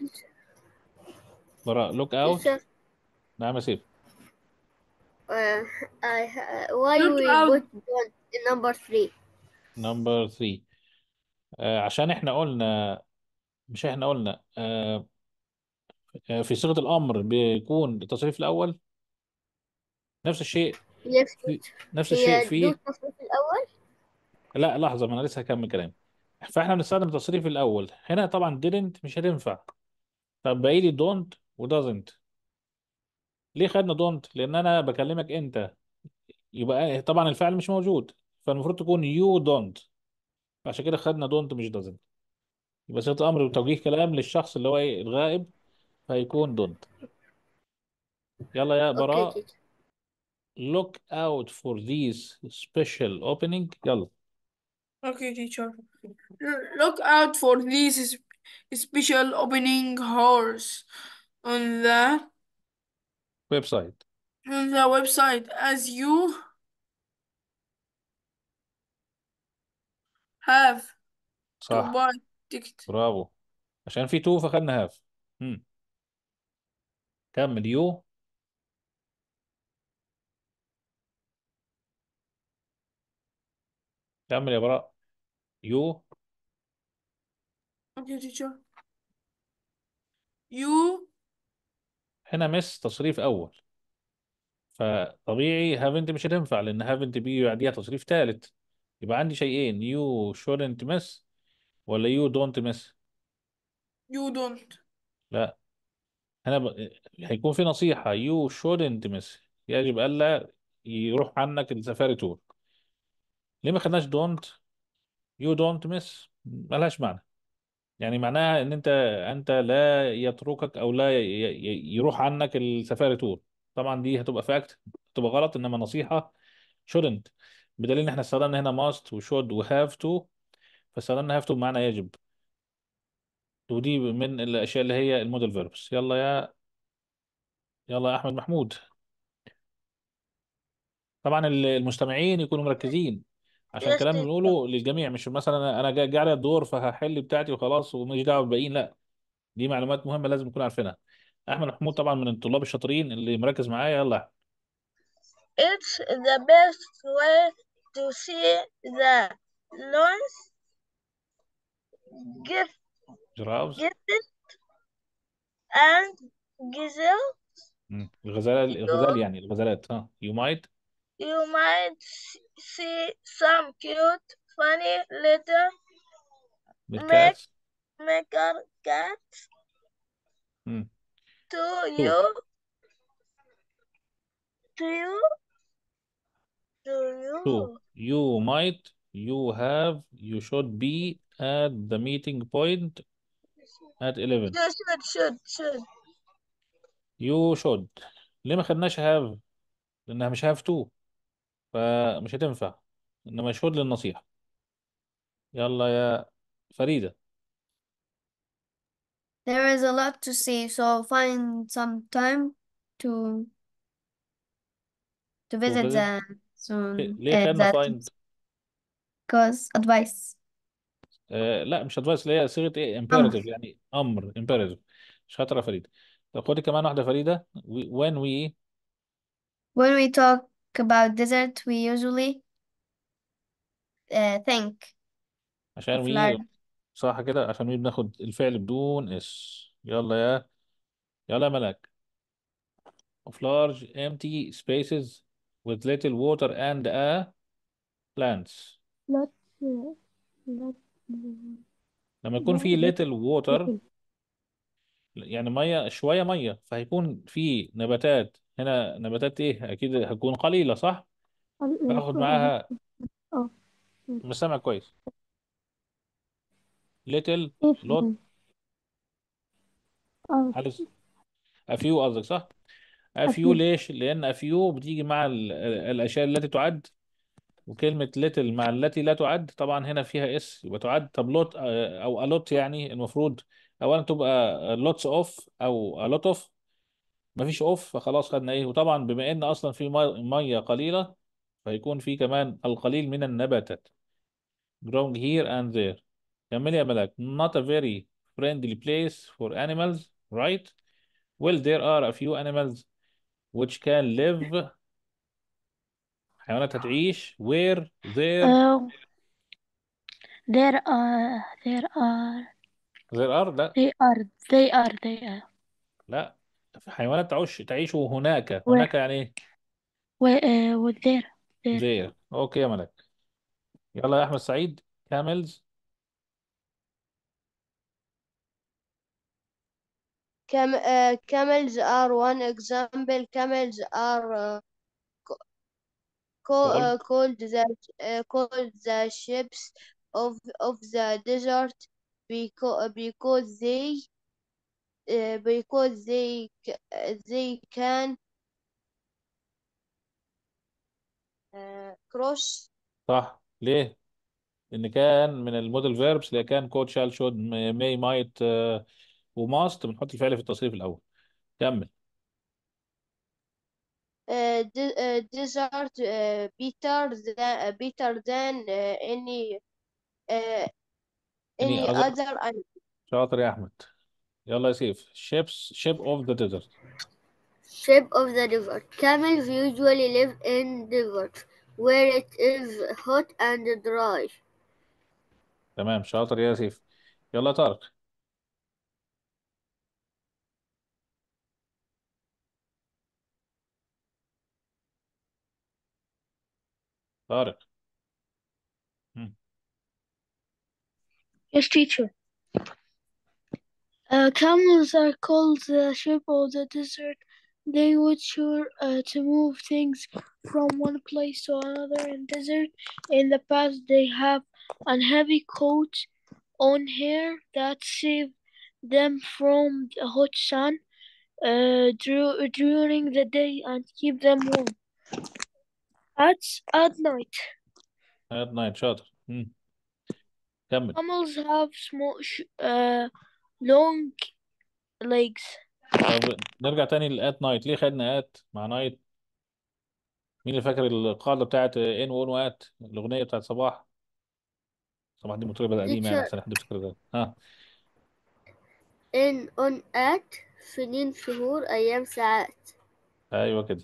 براء look out. Teacher, نعم يا سيف. uh, I, uh, why Look we out. put one in number three? number three. آه عشان احنا قلنا، مش احنا قلنا آه آه، في صيغه الامر بيكون التصريف الاول. نفس الشيء Yes, في teacher. نفس الشيء هي دو في. التصريف الأول. لا لحظه، ما انا لسه هكمل كلام. فاحنا بنستخدم التصريف الاول هنا. طبعا didn't مش هتنفع، طب باقي لي don't و doesn't. ليه خدنا don't؟ لان انا بكلمك انت، يبقى طبعا الفعل مش موجود، فالمفروض تكون you don't. عشان كده خدنا don't مش doesn't. يبقى صيغه امر وتوجيه كلام للشخص اللي هو ايه الغائب، فيكون don't. يلا يا Okay, براء. teacher. look out for these special opening. يلا. Okay, teacher. Look out for these special opening hours on the ويب سايت. on the website as you have to صح، buy ticket. برافو. عشان في تو فخدنا هاف. مم. كمل يو. كمل يا براء. يو. Okay, teacher. You هنا مس تصريف اول، فطبيعي هافنت مش هتنفع لان هافنت بي بعديها تصريف ثالث. يبقى عندي شيئين، يو shouldn't miss ولا يو don't miss. you don't. لا، هنا ب... هيكون في نصيحة you shouldn't miss، يجب ألا يروح عنك السفاري تور. ليه ما خدناش don't؟ you don't miss ملهاش معنى، يعني معناها ان انت انت لا يتركك او لا ي... ي... يروح عنك السفاري تور. طبعا دي هتبقى فاكت، هتبقى غلط، انما نصيحة shouldn't، بدليل ان احنا استخدمنا هنا must و should و have to، فاستخدمنا have to بمعنى يجب، ودي من الاشياء اللي هي الموديل فيربس. يلا يا يلا يا احمد محمود. طبعا ال- المستمعين يكونوا مركزين عشان Yes, الكلام اللي teacher. بنقوله للجميع، مش مثلا انا أنا جا جا علي الدور فهحل بتاعتي وخلاص وماليش دعوه بالباقيين، لا، دي معلومات مهمه لازم نكون عارفينها. احمد محمود طبعا من الطلاب الشاطرين اللي مركز معايا. يلا. It's the best way to see the lions, gift, جراوز. gifted, and gazelle. مم. الغزال الغزال You, يعني الغزالات، ها يو مايت. you might s- see some cute, funny little make بالكاس. maker cat to تو. you, to you, to تو. you. You might, you have, you should be at the meeting point at eleven. You should, should, should. You should. ليه ما خدناش have؟ لانها مش have to، فمش هتنفع، انما should للنصيحة. يلا يا فريدة. There is a lot to see, so find some time to to to visit visit. the soon ليه uh, خدنا that find؟ cause advice. آه لا مش advice، اللي هي صيغة ايه أمر. imperative، يعني امر imperative. شاطرة يا فريدة. طب خدي كمان واحدة فريدة. We- when we. When we talk about desert, we usually uh, think عشان of we. large. صح كده، عشان we بناخد الفعل بدون اس. يلا يا يلا يا ملاك. of large empty spaces with little water and a plants. Lots, uh, lots, لما يكون لا في lit little water، little يعني ميه شويه ميه، فهيكون في نباتات هنا. نباتات ايه؟ اكيد هتكون قليله، صح؟ ال- فاخد اه معاها. اه مش سامع كويس. little. ايه lot. فين اه على a few قصدك، صح؟ a few أكيد ليش؟ لان a few بتيجي مع ال- الاشياء التي تعد، وكلمة little مع التي لا تعد طبعا هنا فيها اس يبقى تعد. طب لوت او a lot يعني المفروض اولا تبقى lots of او a lot of، مفيش اوف، فخلاص خدنا ايه. وطبعا بما ان اصلا في مي- ميه قليله، فيكون في كمان القليل من النباتات growing here and there. كمل يا ملاك. not a very friendly place for animals, right? well there are a few animals which can live. حيوانات هتعيش where there. uh, there are there are there are لا. they are they are they are لا، في حيوانات تعيش تعيش هناك. where هناك يعني ايه؟ where uh, with there there there. اوكي يا ملاك. يلا يا احمد سعيد. camels. Cam uh, camels are one example. Camels are uh, co- co- called. uh, called the uh, called the ships of of the desert because because they uh, because they c- uh, they can uh, cross. صح. ليه؟ ان كان من الموديل فيربس اللي كان كود شال شود ماي مايت وماست، بنحط الفعل في التصريف الاول. كمل. Uh, de- uh, desert uh, better than uh, better than uh, any uh, اني any اذر. other animal. شاطر يا احمد. يلا يا سيف. ships ship of the desert. Shape of the desert. Camels usually live in deserts where it is hot and dry. تمام، شاطر يا سيف. يلا يا طارق. طارق. مم. Yes, teacher. Uh, camels are called the sheep of the desert. They would sure uh, to move things from one place to another in desert. In the past, they have a heavy coat on hair that save them from the hot sun uh, dur- during the day and keep them warm. At, at night, at night شاطر. مم. كمل. camels have small, sh- uh, long legs. طب نرجع تاني لات نايت. ليه خدنا ات مع نايت؟ مين اللي فاكر القاعدة بتاعت ان وان وات، الأغنية بتاعت صباح؟ صباح دي مطربة قديمة يعني، teacher أحسن حد يفتكر ده. ها. in on at سنين شهور أيام ساعات. أيوه كده.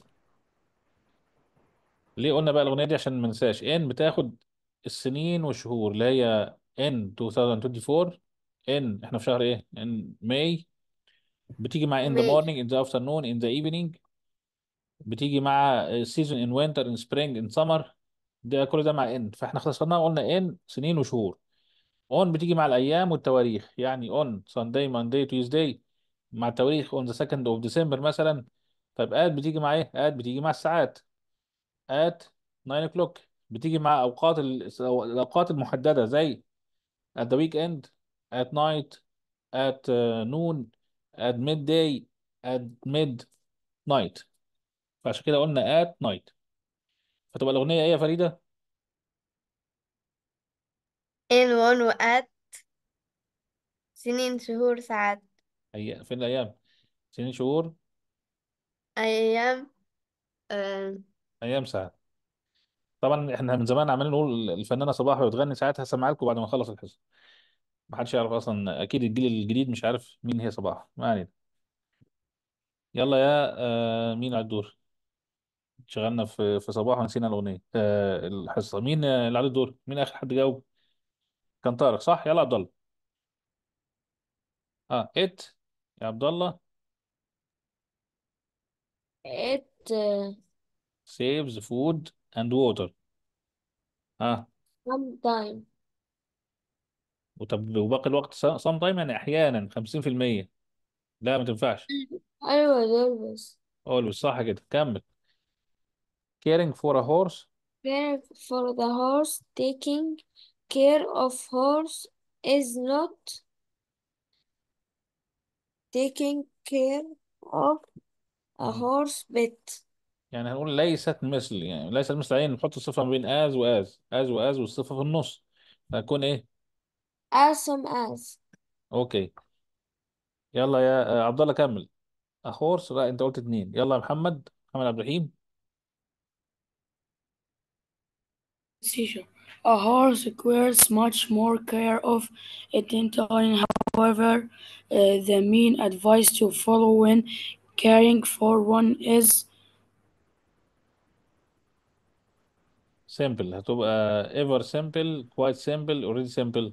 ليه قلنا بقى الأغنية دي؟ عشان ما ننساش. ان بتاخد السنين والشهور اللي هي ان ألفين واربعة وعشرين. ان احنا في شهر ايه؟ ان ماي. بتيجي مع in the ماي. morning in the afternoon in the evening. بتيجي مع season in winter in spring in summer. ده كل ده مع ان، فاحنا خلصنا وقلنا ان سنين وشهور. اون بتيجي مع الايام والتواريخ، يعني اون Sunday Monday Tuesday مع التواريخ on the second of December مثلا. طيب ات بتيجي مع ايه؟ ات بتيجي مع الساعات. at nine o'clock بتيجي مع اوقات ال- الاوقات المحدده زي at the weekend at night at uh, noon at midday at midnight. فعشان كده قلنا at night. فتبقى الاغنيه ايه يا فريده؟ in one وات سنين شهور ساعات أي... فين الايام؟ سنين شهور أيام آه. ايام ساعات. طبعا احنا من زمان عمالين نقول الفنانه صباح وتغني ساعات. هسمعها لكم بعد ما نخلص الحصه. ما حدش يعرف اصلا، اكيد الجيل الجديد مش عارف مين هي صباح. ما علينا. يلا يا آه مين على الدور؟ شغلنا في في صباح ونسينا الاغنيه آه الحصه. مين آه، اللي على الدور؟ مين اخر حد جاوب؟ كان طارق صح. يلا عبد الله. اه ات يا عبد الله. it uh, saves food and water. اه. sometime وطب وباقي الوقت سام تايم يعني احيانا خمسين في المية. لا ما تنفعش. أيوة دول بس. قول صح كده. كمل. caring for a horse. Care for the horse. Taking care of horse is not taking care of a مم. horse pet. يعني هنقول ليست مثل، يعني ليست مثل عين، نحط الصفه ما بين از واز. از واز والصفه في النص هتكون ايه؟ As some as اوكي. يلا يا آه، عبد الله كمل. a horse. لا انت قلت اتنين. يلا يا محمد. محمد عبد الرحيم. Teacher. A horse requires much more care of attention. However, uh, the main advice to follow when caring for one is simple. هتبقى ever simple, quite simple, already simple.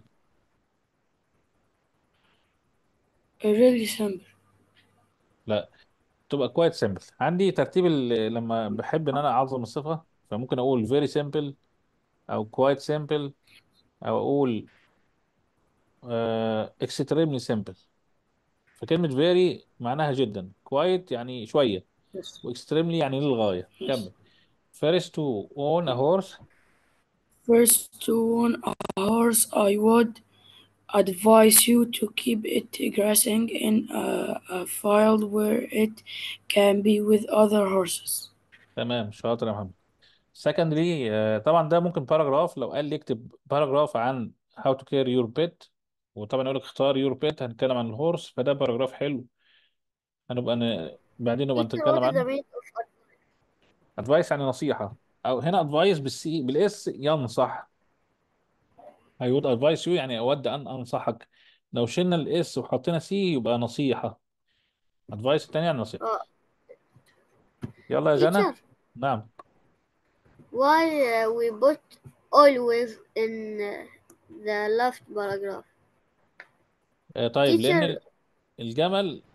really simple. لا تبقى quite simple. عندي ترتيب ال- لما بحب ان انا اعظم الصفة فممكن اقول very simple او quite simple او اقول uh, extremely simple. فكلمة very معناها جدا، quite يعني شوية، Yes. واكستريملي يعني للغاية. Yes. كمل. first to own a horse. First, to own a horse, I would advise you to keep it grazing in a, a field where it can be with other horses. تمام شاطر يا محمد. secondly آه، طبعا ده ممكن باراجراف. لو قال لي اكتب باراجراف عن how to care your pet، وطبعا يقول لك اختار your pet، هنتكلم عن الهورس، فده باراجراف حلو. هنبقى ن... بعدين نبقى teacher what نتكلم is the عنه. meaning of advice يعني نصيحة، او هنا advice بالسي بالاس ينصح. I would advise you يعني اود ان انصحك. لو شلنا الاس وحطينا سي يبقى نصيحة. advice التانية يعني نصيحة. uh, يلا يا جنى. teacher نعم. why uh, we put always in uh, the last paragraph آه، طيب teacher لان الجمل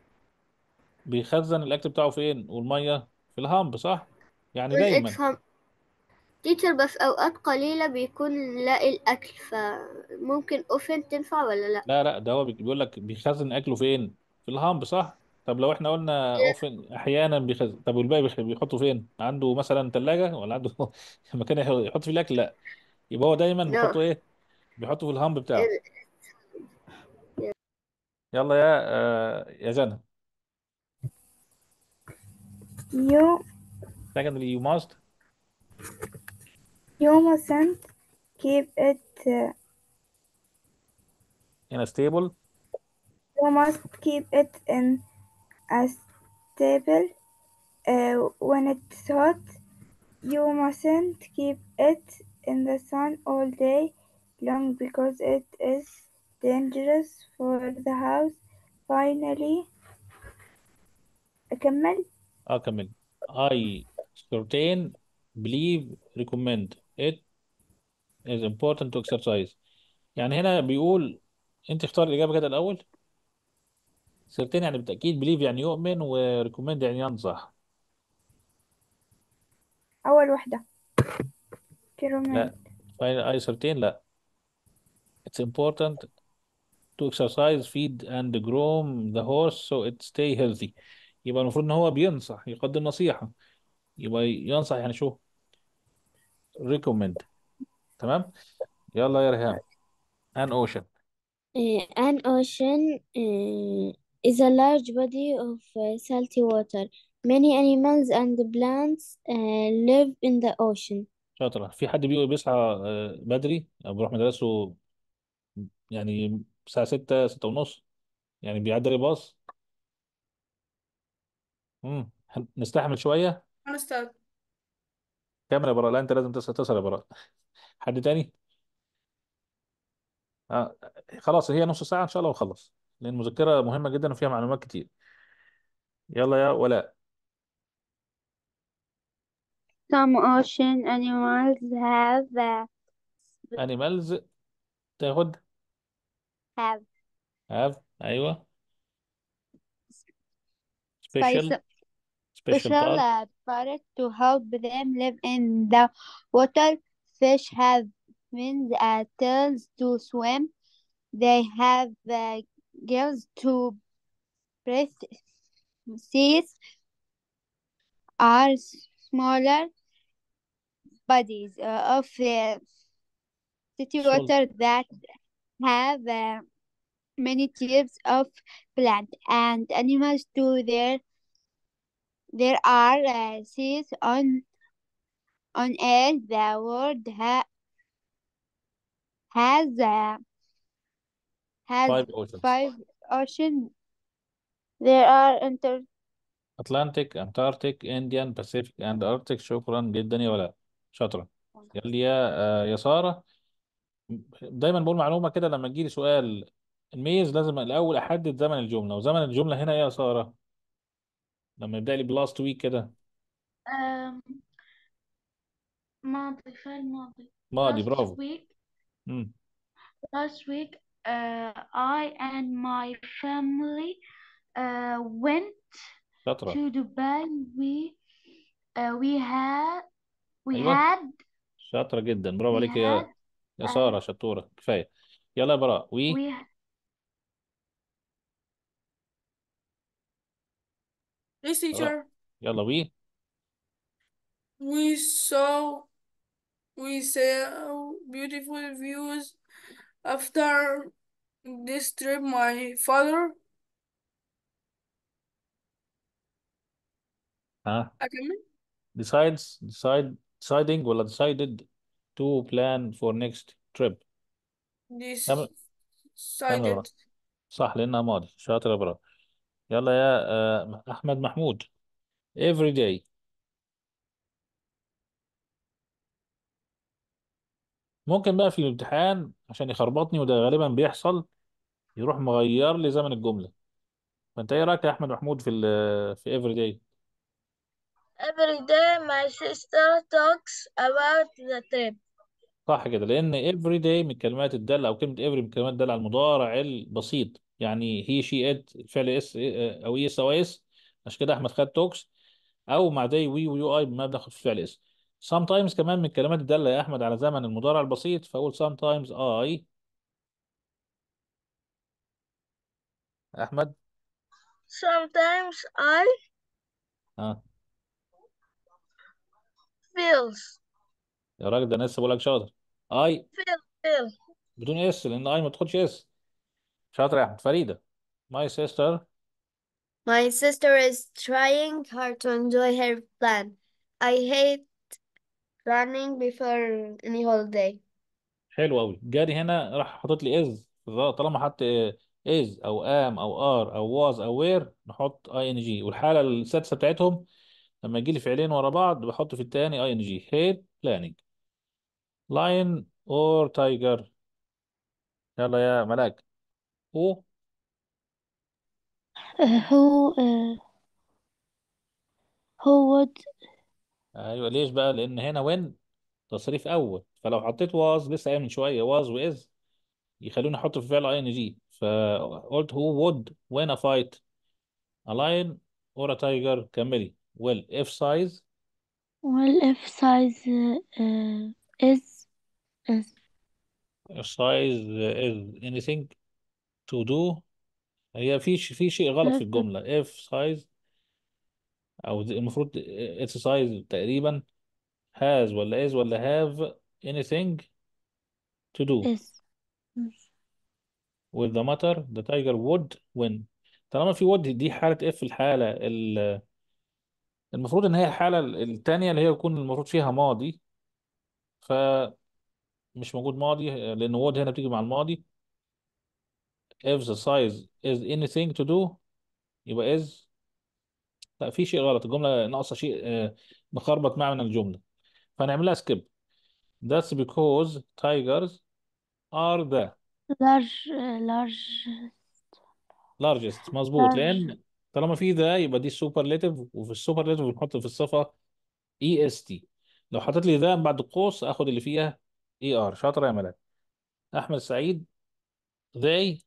بيخزن الاكل بتاعه فين؟ والميه في الهامب صح؟ يعني when it's دايما. hum تيتر بس أوقات قليلة بيكون لاقي الأكل، فممكن often تنفع ولا لأ؟ لا لا، ده هو بي- بيقول لك بيخزن اكله فين؟ في الهامب، صح؟ طب لو احنا قلنا اوفن احيانا بيخزن، طب والباقي بيخ- بيحطه فين؟ عنده مثلا ثلاجه ولا عنده مكان يح- يحط فيه الاكل؟ لا، يبقى هو دايما لا. بيحطه ايه؟ بيحطه في الهامب بتاعه. يلا يا آه يا جنى. You secondly you must you mustn't keep it uh, in a stable. you must keep it in a stable uh, when it's hot. You mustn't keep it in the sun all day long because it is dangerous for the house. Finally, أكمل. اه كمل. I certain believe recommend it is important to exercise. يعني هنا بيقول، انت اختار الاجابه كده الاول. certain يعني بالتاكيد، believe يعني يؤمن، و recommend يعني ينصح. أول واحدة كيرومنت. لا، I certain لا. it's important to exercise feed and groom the horse so it stay healthy. يبقى المفروض ان هو بينصح، يقدم نصيحه. يبقى ينصح يعني شو؟ recommend. تمام. يلا يا ريهام. an ocean. Uh, an ocean uh, is a large body of uh, salty water. Many animals and plants uh, live in the ocean. شاطرة. في حد بيقول بيصحى آه، بدري أو بيروح مدرسه يعني الساعة ستة ستة ونص، يعني بيعدي عليه باص. مم. نستحمل شوية. أنا استاذ. كامل يا براء. لا أنت لازم تصحى تصحى يا براء. حد تاني؟ آه. خلاص، هي نص ساعة إن شاء الله ونخلص، لأن المذكرة مهمة جدا وفيها معلومات كتير. يلا يا ولاء. Some ocean animals have uh, أنيمالز تاخد. have هاف، أيوه. سبيشال. special سبيشال special بارت. uh, parts to help them live in the water. Fish have fins and tails to swim. They have uh, gills to breathe. Seas are smaller bodies uh, of uh, city سول. water that have uh, many types of plant and animals too. There, there are uh, seas on on earth. The world ha- has uh, has فايف أوشنز. five oceans. There are inter أتلانتيك، أنتاركتيك، إنديان، باسيفيك أند أركتيك. شكرا جدا يا ولاء. شاطرة. يلا يا آه، يا سارة. دايما بقول معلومة كده، لما تجيلي سؤال الميز لازم الأول أحدد زمن الجملة، وزمن الجملة هنا إيه يا سارة؟ لما يبدأ لي بلاست ويك كده. um, ماضي، فعل ماضي. ماضي، last برافو. week مم. last week uh, I and my family uh, went شاطرة. to Dubai. We uh, we had we أيوه، had شاطرة جدا، برافو we عليك had يا يا uh, سارة، شطورة كفاية. يلا يا براء. وي. we Yes, براء. teacher. يلا وي. We saw we saw beautiful views after this trip. My father. ها. أكمل. decides decide deciding ولا decided to plan for next trip. كمل. كمل يا Decided. براء. صح لأنها ماضي. شاطر يا براء. يلا يا آه، أحمد محمود. every day. ممكن بقى في الامتحان عشان يخربطني، وده غالبا بيحصل، يروح مغير لي زمن الجملة. فانت ايه رايك يا احمد محمود في ال في every day؟ Every day my sister talks about the trip. صح كده، لان every day من كلمات الدالة، او كلمة every من كلمات الدالة على المضارع البسيط، يعني he she it الفعل اس او اس او اس. عشان كده احمد خد توكس، او مع they we ويو اي ما بناخد في فعل اس. sometimes كمان من الكلمات الدالة يا أحمد على زمن المضارع البسيط، فأقول sometimes I. أحمد. Sometimes I ها feels يا راجل، ده أنا لسه بقول لك شاطر. I feel feel بدون اس، لأن I ما تاخدش اس. شاطر يا أحمد. فريدة. my sister. My sister is trying hard to enjoy her plan. I hate running before any holiday. حلو أوي. جاري هنا راح حاطط لي از، طالما حط از أو ام أو ار أو واز أو وير نحط اي ان جي. والحالة السادسة بتاعتهم لما يجي لي فعلين ورا بعض بحط في التاني اي ان جي. hate planning. lion or tiger. يلا يا ملاك. هو uh, who uh, who would ايوه. ليش بقى؟ لان هنا وين تصريف اول، فلو حطيت واز لسه قايل من شويه واز واز يخلوني احط في فعل اي ان جي. فقلت هو وود وين ا فايت ا لاين اور ا تايجر. كملي. well if size. well if size uh, uh, is is if size is anything to do. هي في ش- في شيء غلط في if الجمله. if size او ز- المفروض its size تقريبا has ولا is ولا have anything to do is with the matter the tiger would win. طالما في would دي حالة اف. الحالة ال- المفروض ان هي الحالة الثانية اللي هي يكون المفروض فيها ماضي، فمش موجود ماضي لان would هنا بتيجي مع الماضي. if the size is anything to do يبقى is. لا، في شيء غلط. الجملة ناقصة شيء آه، مخربط معنى الجملة، فنعملها skip. that's because tigers are the large uh, large largest. مظبوط. large لان طالما في ذا يبقى دي السوبرليتيف، وفي السوبرليتيف بنحط في الصفة اي اس تي. لو حطيت لي ذا بعد القوس اخد اللي فيها اي ار. شاطر يا ملاك. احمد سعيد. they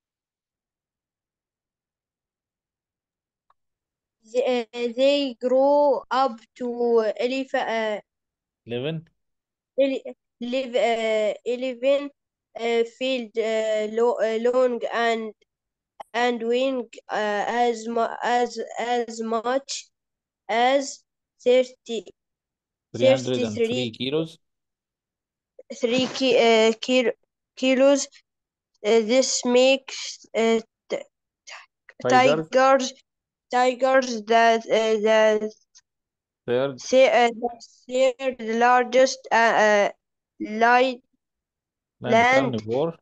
They, they grow up to elef- uh, eleven ele- live uh, eleven uh, field uh, lo- uh, long and and wing uh, as mu- as as much as thirty three hundred three thirty-three kilos. three ki- uh, kil- kilos. Uh, this makes uh, t- tigers tigers tigers that uh, the third th- uh, the third largest uh, uh, li- land land carnivore.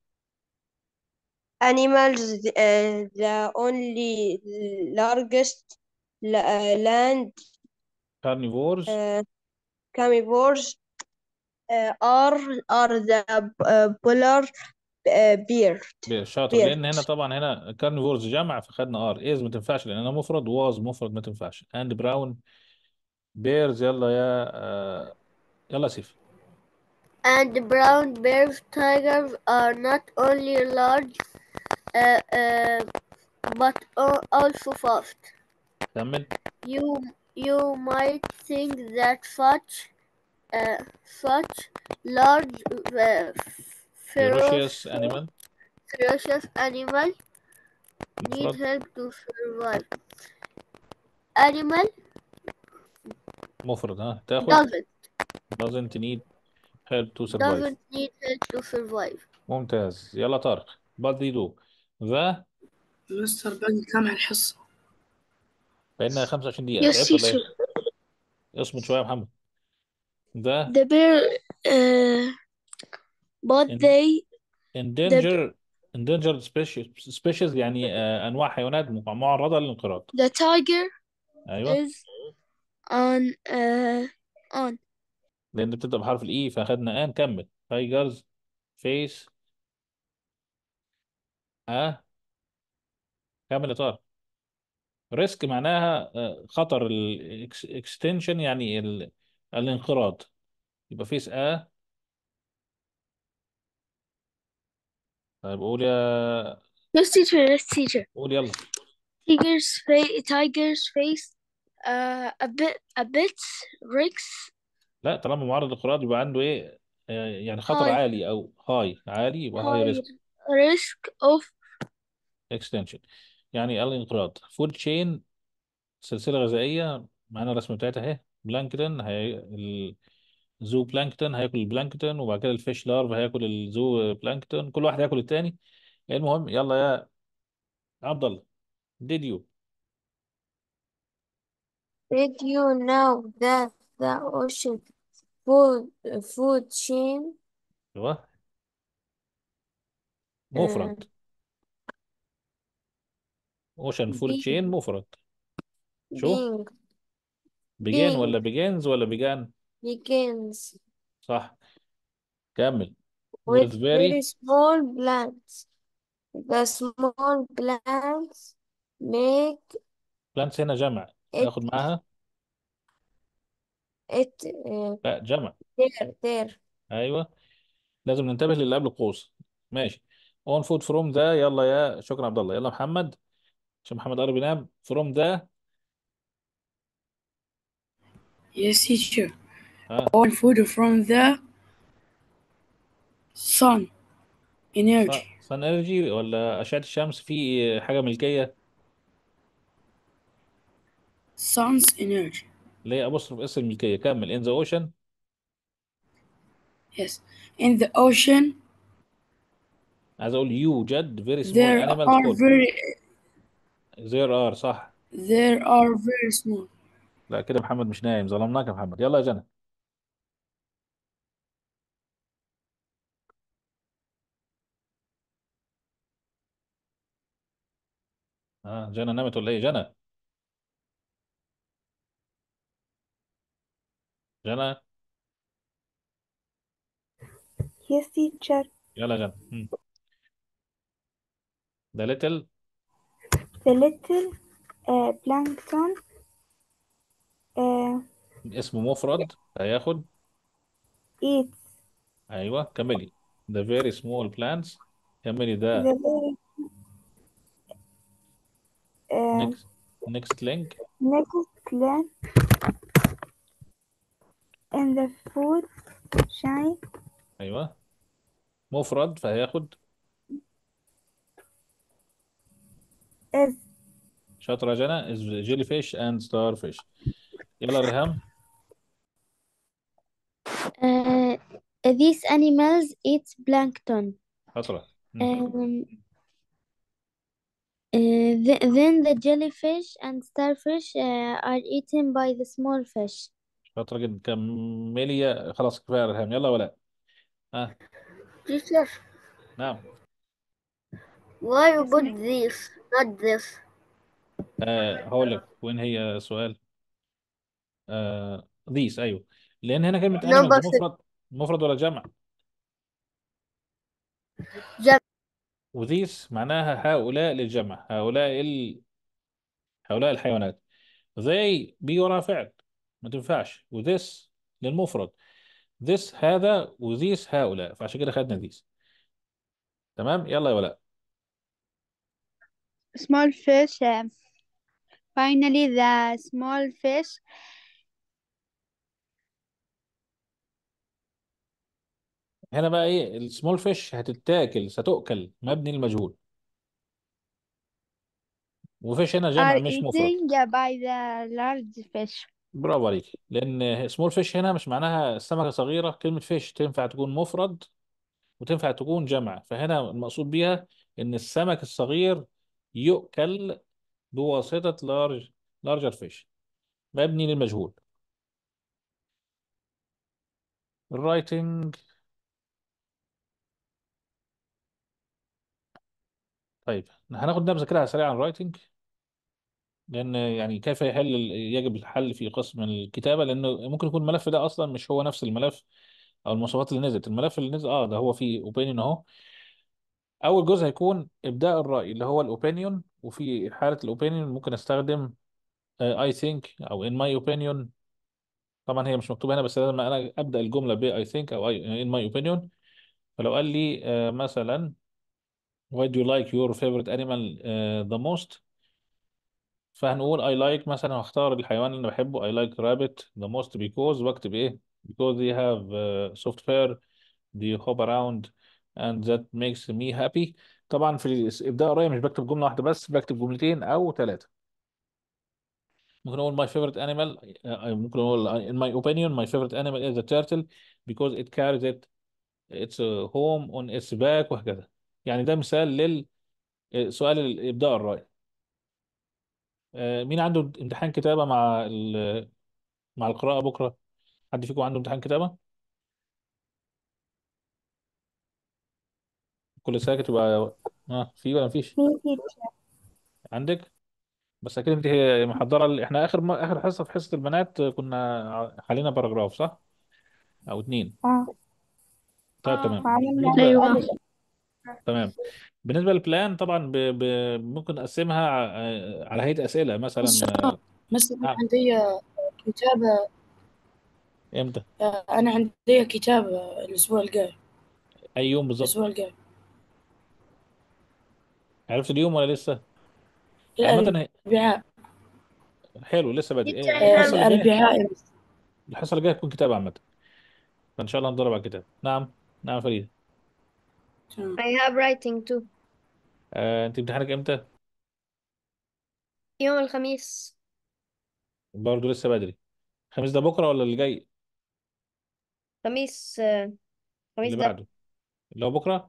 animals. Uh, the only largest la- uh, land carnivores. uh, carnivores uh, are are the uh, polar uh, bear شاطر. bear. لان هنا طبعا هنا carnivores جمع فخدنا ار. از ما تنفعش لان انا مفرد. واز مفرد ما تنفعش. and brown bears. يلا يا آه يلا يا سيف. And brown bears, tigers are not only large uh, uh, but al- also fast. كمل. You you might think that such uh, such large uh, ferocious ferocious animal. ferocious animal need مفرد help to survive. Animal مفرد. ها تاخد doesn't doesn't need help to survive. doesn't need help to survive. ممتاز. يلا طارق. but they do. the مستر باقي كام على الحصة؟ بقينا خمسة وعشرين دقيقة. Yes, تعبت ولا teacher. ايه؟ اصمت شوية يا محمد. the The bear, uh, but in, they, the endanger endangered species species يعني آه انواع حيوانات معرضة للانقراض. the tiger ايوه. is on, uh, on. لان بتبدأ بحرف الاي فاخدنا ان. كمل. tigers face اه كمل يا طارق. ريسك معناها آه، خطر. الاكستنشن يعني ال- الانقراض. يبقى فيس اه. طيب قول يا Yes, teacher. Yes, teacher. قول يلا. Tiger's face, tiger's face, uh, a bit, a bit risks, لا، طالما معرض للانقراض يبقى عنده ايه؟ آه، يعني خطر high عالي او هاي، عالي يبقى هاي high ريسك risk of اكستنشن. يعني الانقراض. فود تشين، سلسله غذائيه، معانا الرسمه بتاعتها اهي. بلانكتون هي الزو بلانكتون هياكل البلانكتون، وبعد كده الفيش لارف هياكل الزو بلانكتون، كل واحد هياكل التاني. المهم يلا يا عبد الله، did you. Did you know that the ocean food food chain ايوه، uh, مفرد. اوشن فود تشين being مفرد. شو؟ being بيجان being ولا بيجانز ولا بيجان؟ begins صح. كمل. with with very. very small plants. The small plants make plants هنا جمع، it اخد معاها. it uh, لا، جمع. there there. ايوه، لازم ننتبه للي قبل القوس. ماشي. on food from ده، يلا يا شكرا عبد الله. يلا محمد، عشان محمد قرب ينام. from ده. Yes, teacher. ها. All food from the sun energy. sun energy ولا اشعة الشمس، في حاجة ملكية Sun's energy. اللي هي ابوستروف اس الملكية. كمل. in the ocean. Yes. In the ocean, عايز اقول يوجد very small there animals are called. very there are. صح. there are very small. لا كده محمد مش نايم، ظلمناك يا محمد. يلا يا جنى. اه جنى نامت ولا ايه جنى؟ جنى. Yes, teacher. يلا يا جنى. مم. ده little. The little uh, plankton uh, اسمه مفرد هياخد. eats ايوه كملي. the very small plants. كملي ده. the very uh, next next link. next plant in the food chain ايوه، مفرد فهياخد. is شاطرة يا جنى. is jellyfish and starfish. يلا ريهام. Uh, these animals eat plankton. شاطرة. مم. Um, uh, th- then the jellyfish and starfish uh, are eaten by the small fish. شاطرة جدا. كملي يا- خلاص كفاية يا ريهام. يلا ولا. ها. Teacher, نعم. why you put snake. this, not this? آه هقول لك وين هي سؤال. آه these. ايوه، لان هنا كلمة animals Number ده six. مفرد. مفرد ولا جمع؟ Jump. وذيس معناها هؤلاء للجمع. هؤلاء ال... هؤلاء الحيوانات. they بيجي وراها فعل، ما تنفعش. وذس للمفرد. this هذا، وذيس هؤلاء، فعشان كده خدنا ذيس. تمام. يلا يا ولاء. Small fish. uh, finally, the small fish هنا بقى ايه؟ السمول فيش هتتاكل، ستؤكل، مبني المجهول. وفيش هنا جمع are مش مفرد. eaten by the large fish. برافو عليك. لان سمول فيش هنا مش معناها السمكه صغيره. كلمه فيش تنفع تكون مفرد وتنفع تكون جمع، فهنا المقصود بيها ان السمك الصغير يؤكل بواسطه لارج لارجر فيش، مبني للمجهول. الرايتنج. طيب هناخد نبذه كده سريعه عن الرايتنج، لان يعني كيف يحل يجب الحل في قسم الكتابه، لانه ممكن يكون الملف ده اصلا مش هو نفس الملف او المواصفات اللي نزلت. الملف اللي نزل اه ده هو فيه اوبينيون اهو. اول جزء هيكون ابداء الراي اللي هو الاوبينيون، وفي حاله الاوبينيون ممكن استخدم اي ثينك او ان ماي اوبينيون. طبعا هي مش مكتوبه هنا، بس لازم انا ابدا الجمله ب اي ثينك او ان ماي اوبينيون. فلو قال لي آه، مثلا why do you like your favorite animal آه، the most، فهنقول I like مثلا، هختار الحيوان اللي أنا بحبه I like rabbit the most because، واكتب ايه because they have uh, soft fur, they hop around and that makes me happy. طبعا في الإبداع الرأي مش بكتب جملة واحدة بس، بكتب جملتين أو ثلاثة. ممكن أقول my favorite animal، آه، ممكن أقول in my opinion my favorite animal is a turtle because it carries it its home on its back وهكذا. يعني ده مثال للسؤال الإبداع الرأي. آه، مين عنده امتحان كتابة مع ال- مع القراءة بكرة؟ حد فيكم عنده امتحان كتابة؟ كل ساكت يبقى اه في ولا مفيش؟ Me teacher. عندك؟ بس اكيد انت محضرة ال- احنا اخر ما... اخر حصة في حصة البنات كنا حلينا باراجراف صح؟ او اتنين. اه طيب تمام. وعملنا بالنسبة أيوة. ألف. تمام. بالنسبة للبلان طبعا ب... ب... ممكن نقسمها ع- على هيئة أسئلة بس مثلا. مثلا أنا آه، عندي كتابة امتى؟ أنا عندي كتابة الأسبوع الجاي اي يوم بالظبط؟ الأسبوع الجاي عرفت اليوم ولا لسه؟ عامة هي- الأربعاء. حلو لسه بدري. Teacher, إيه، I آه، الحصة have اللي جاية، الأربعاء. الحصة اللي جاية تكون كتاب عامة، فإن شاء الله ندرب على الكتاب. نعم. نعم فريد. تمام. I have writing too. آه، أنت امتحانك إمتى؟ يوم الخميس. برضه لسه بدري. الخميس ده بكرة ولا اللي جاي؟ خميس آه، خميس اللي ده. بعده، اللي هو بكرة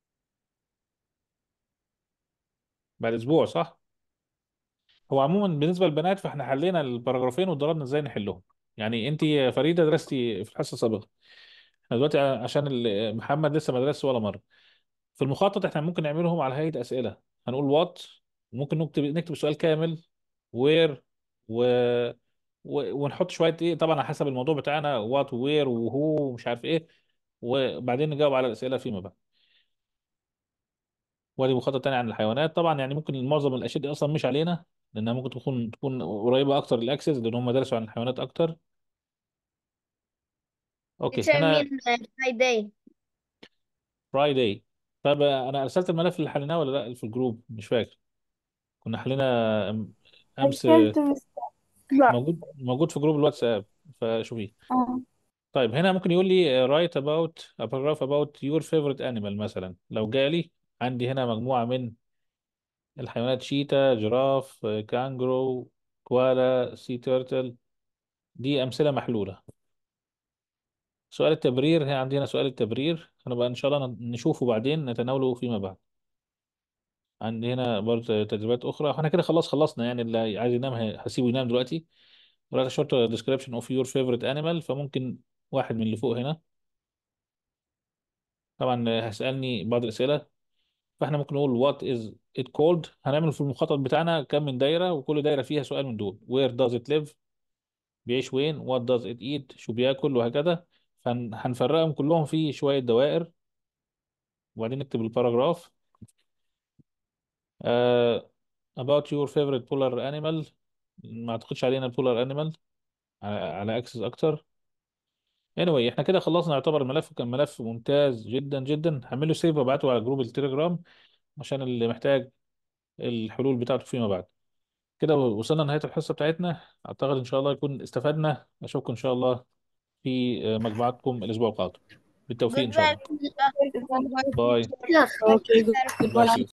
بعد أسبوع صح؟ هو عموما بالنسبة للبنات فإحنا حلينا الباراجرافين وضربنا إزاي نحلهم. يعني أنت يا فريدة درستي في الحصة السابقة، احنا دلوقتي عشان ال- محمد لسه ما درسش ولا مرة. في المخطط احنا ممكن نعملهم على هيئة أسئلة. هنقول وات، وممكن نكتب نكتب سؤال كامل، وير و... و... ونحط شوية ايه طبعا على حسب الموضوع بتاعنا، وات وير وهو ومش عارف ايه، وبعدين نجاوب على الأسئلة فيما بعد. وادي مخطط تاني عن الحيوانات طبعا. يعني ممكن معظم الأشياء دي أصلا مش علينا، لأنها ممكن تكون تكون قريبة أكتر للأكسس لأن هم درسوا عن الحيوانات أكتر. أوكي teacher هنا mean uh, Friday. فرايداي. طب أنا أرسلت الملف اللي حليناه ولا لا في الجروب؟ مش فاكر. كنا حلينا أم- أمس. أرسلت مست... لا. موجود موجود في جروب الواتساب، فشوفيه. اه طيب هنا ممكن يقول لي uh, write about a paragraph about your favorite animal مثلا. لو جالي عندي هنا مجموعة من الحيوانات: شيتا، جراف، كانجرو، كوالا، سي تيرتل. دي أمثلة محلولة. سؤال التبرير، هنا عندنا سؤال التبرير هنبقى إن شاء الله نشوفه بعدين نتناوله فيما بعد. عندي هنا برضه تدريبات أخرى. احنا كده خلاص خلصنا، يعني اللي عايز ينام ه- هسيبه ينام دلوقتي. write a short description of your favorite animal. فممكن واحد من اللي فوق هنا طبعا هسألني بعض الأسئلة، فاحنا ممكن نقول what is it called. هنعمل في المخطط بتاعنا كم من دايرة، وكل دايرة فيها سؤال من دول: where does it live، بيعيش وين، what does it eat، شو بياكل، وهكذا. فهنفرقهم كلهم في شوية دوائر، وبعدين نكتب الباراجراف. uh, about your favorite polar animal. ما اعتقدش علينا البولار انيمال، على على اكسس اكتر. anyway احنا كده خلصنا يعتبر الملف، كان ملف ممتاز جدا جدا. هعمله سيف وابعته على جروب التليجرام عشان اللي محتاج الحلول بتاعته فيما بعد. كده وصلنا لنهاية الحصة بتاعتنا. أعتقد إن شاء الله يكون استفدنا. أشوفكم إن شاء الله في مجموعتكم الأسبوع القادم. بالتوفيق إن شاء goodbye, الله. teacher. باي. Okay, God bless goodbye. you.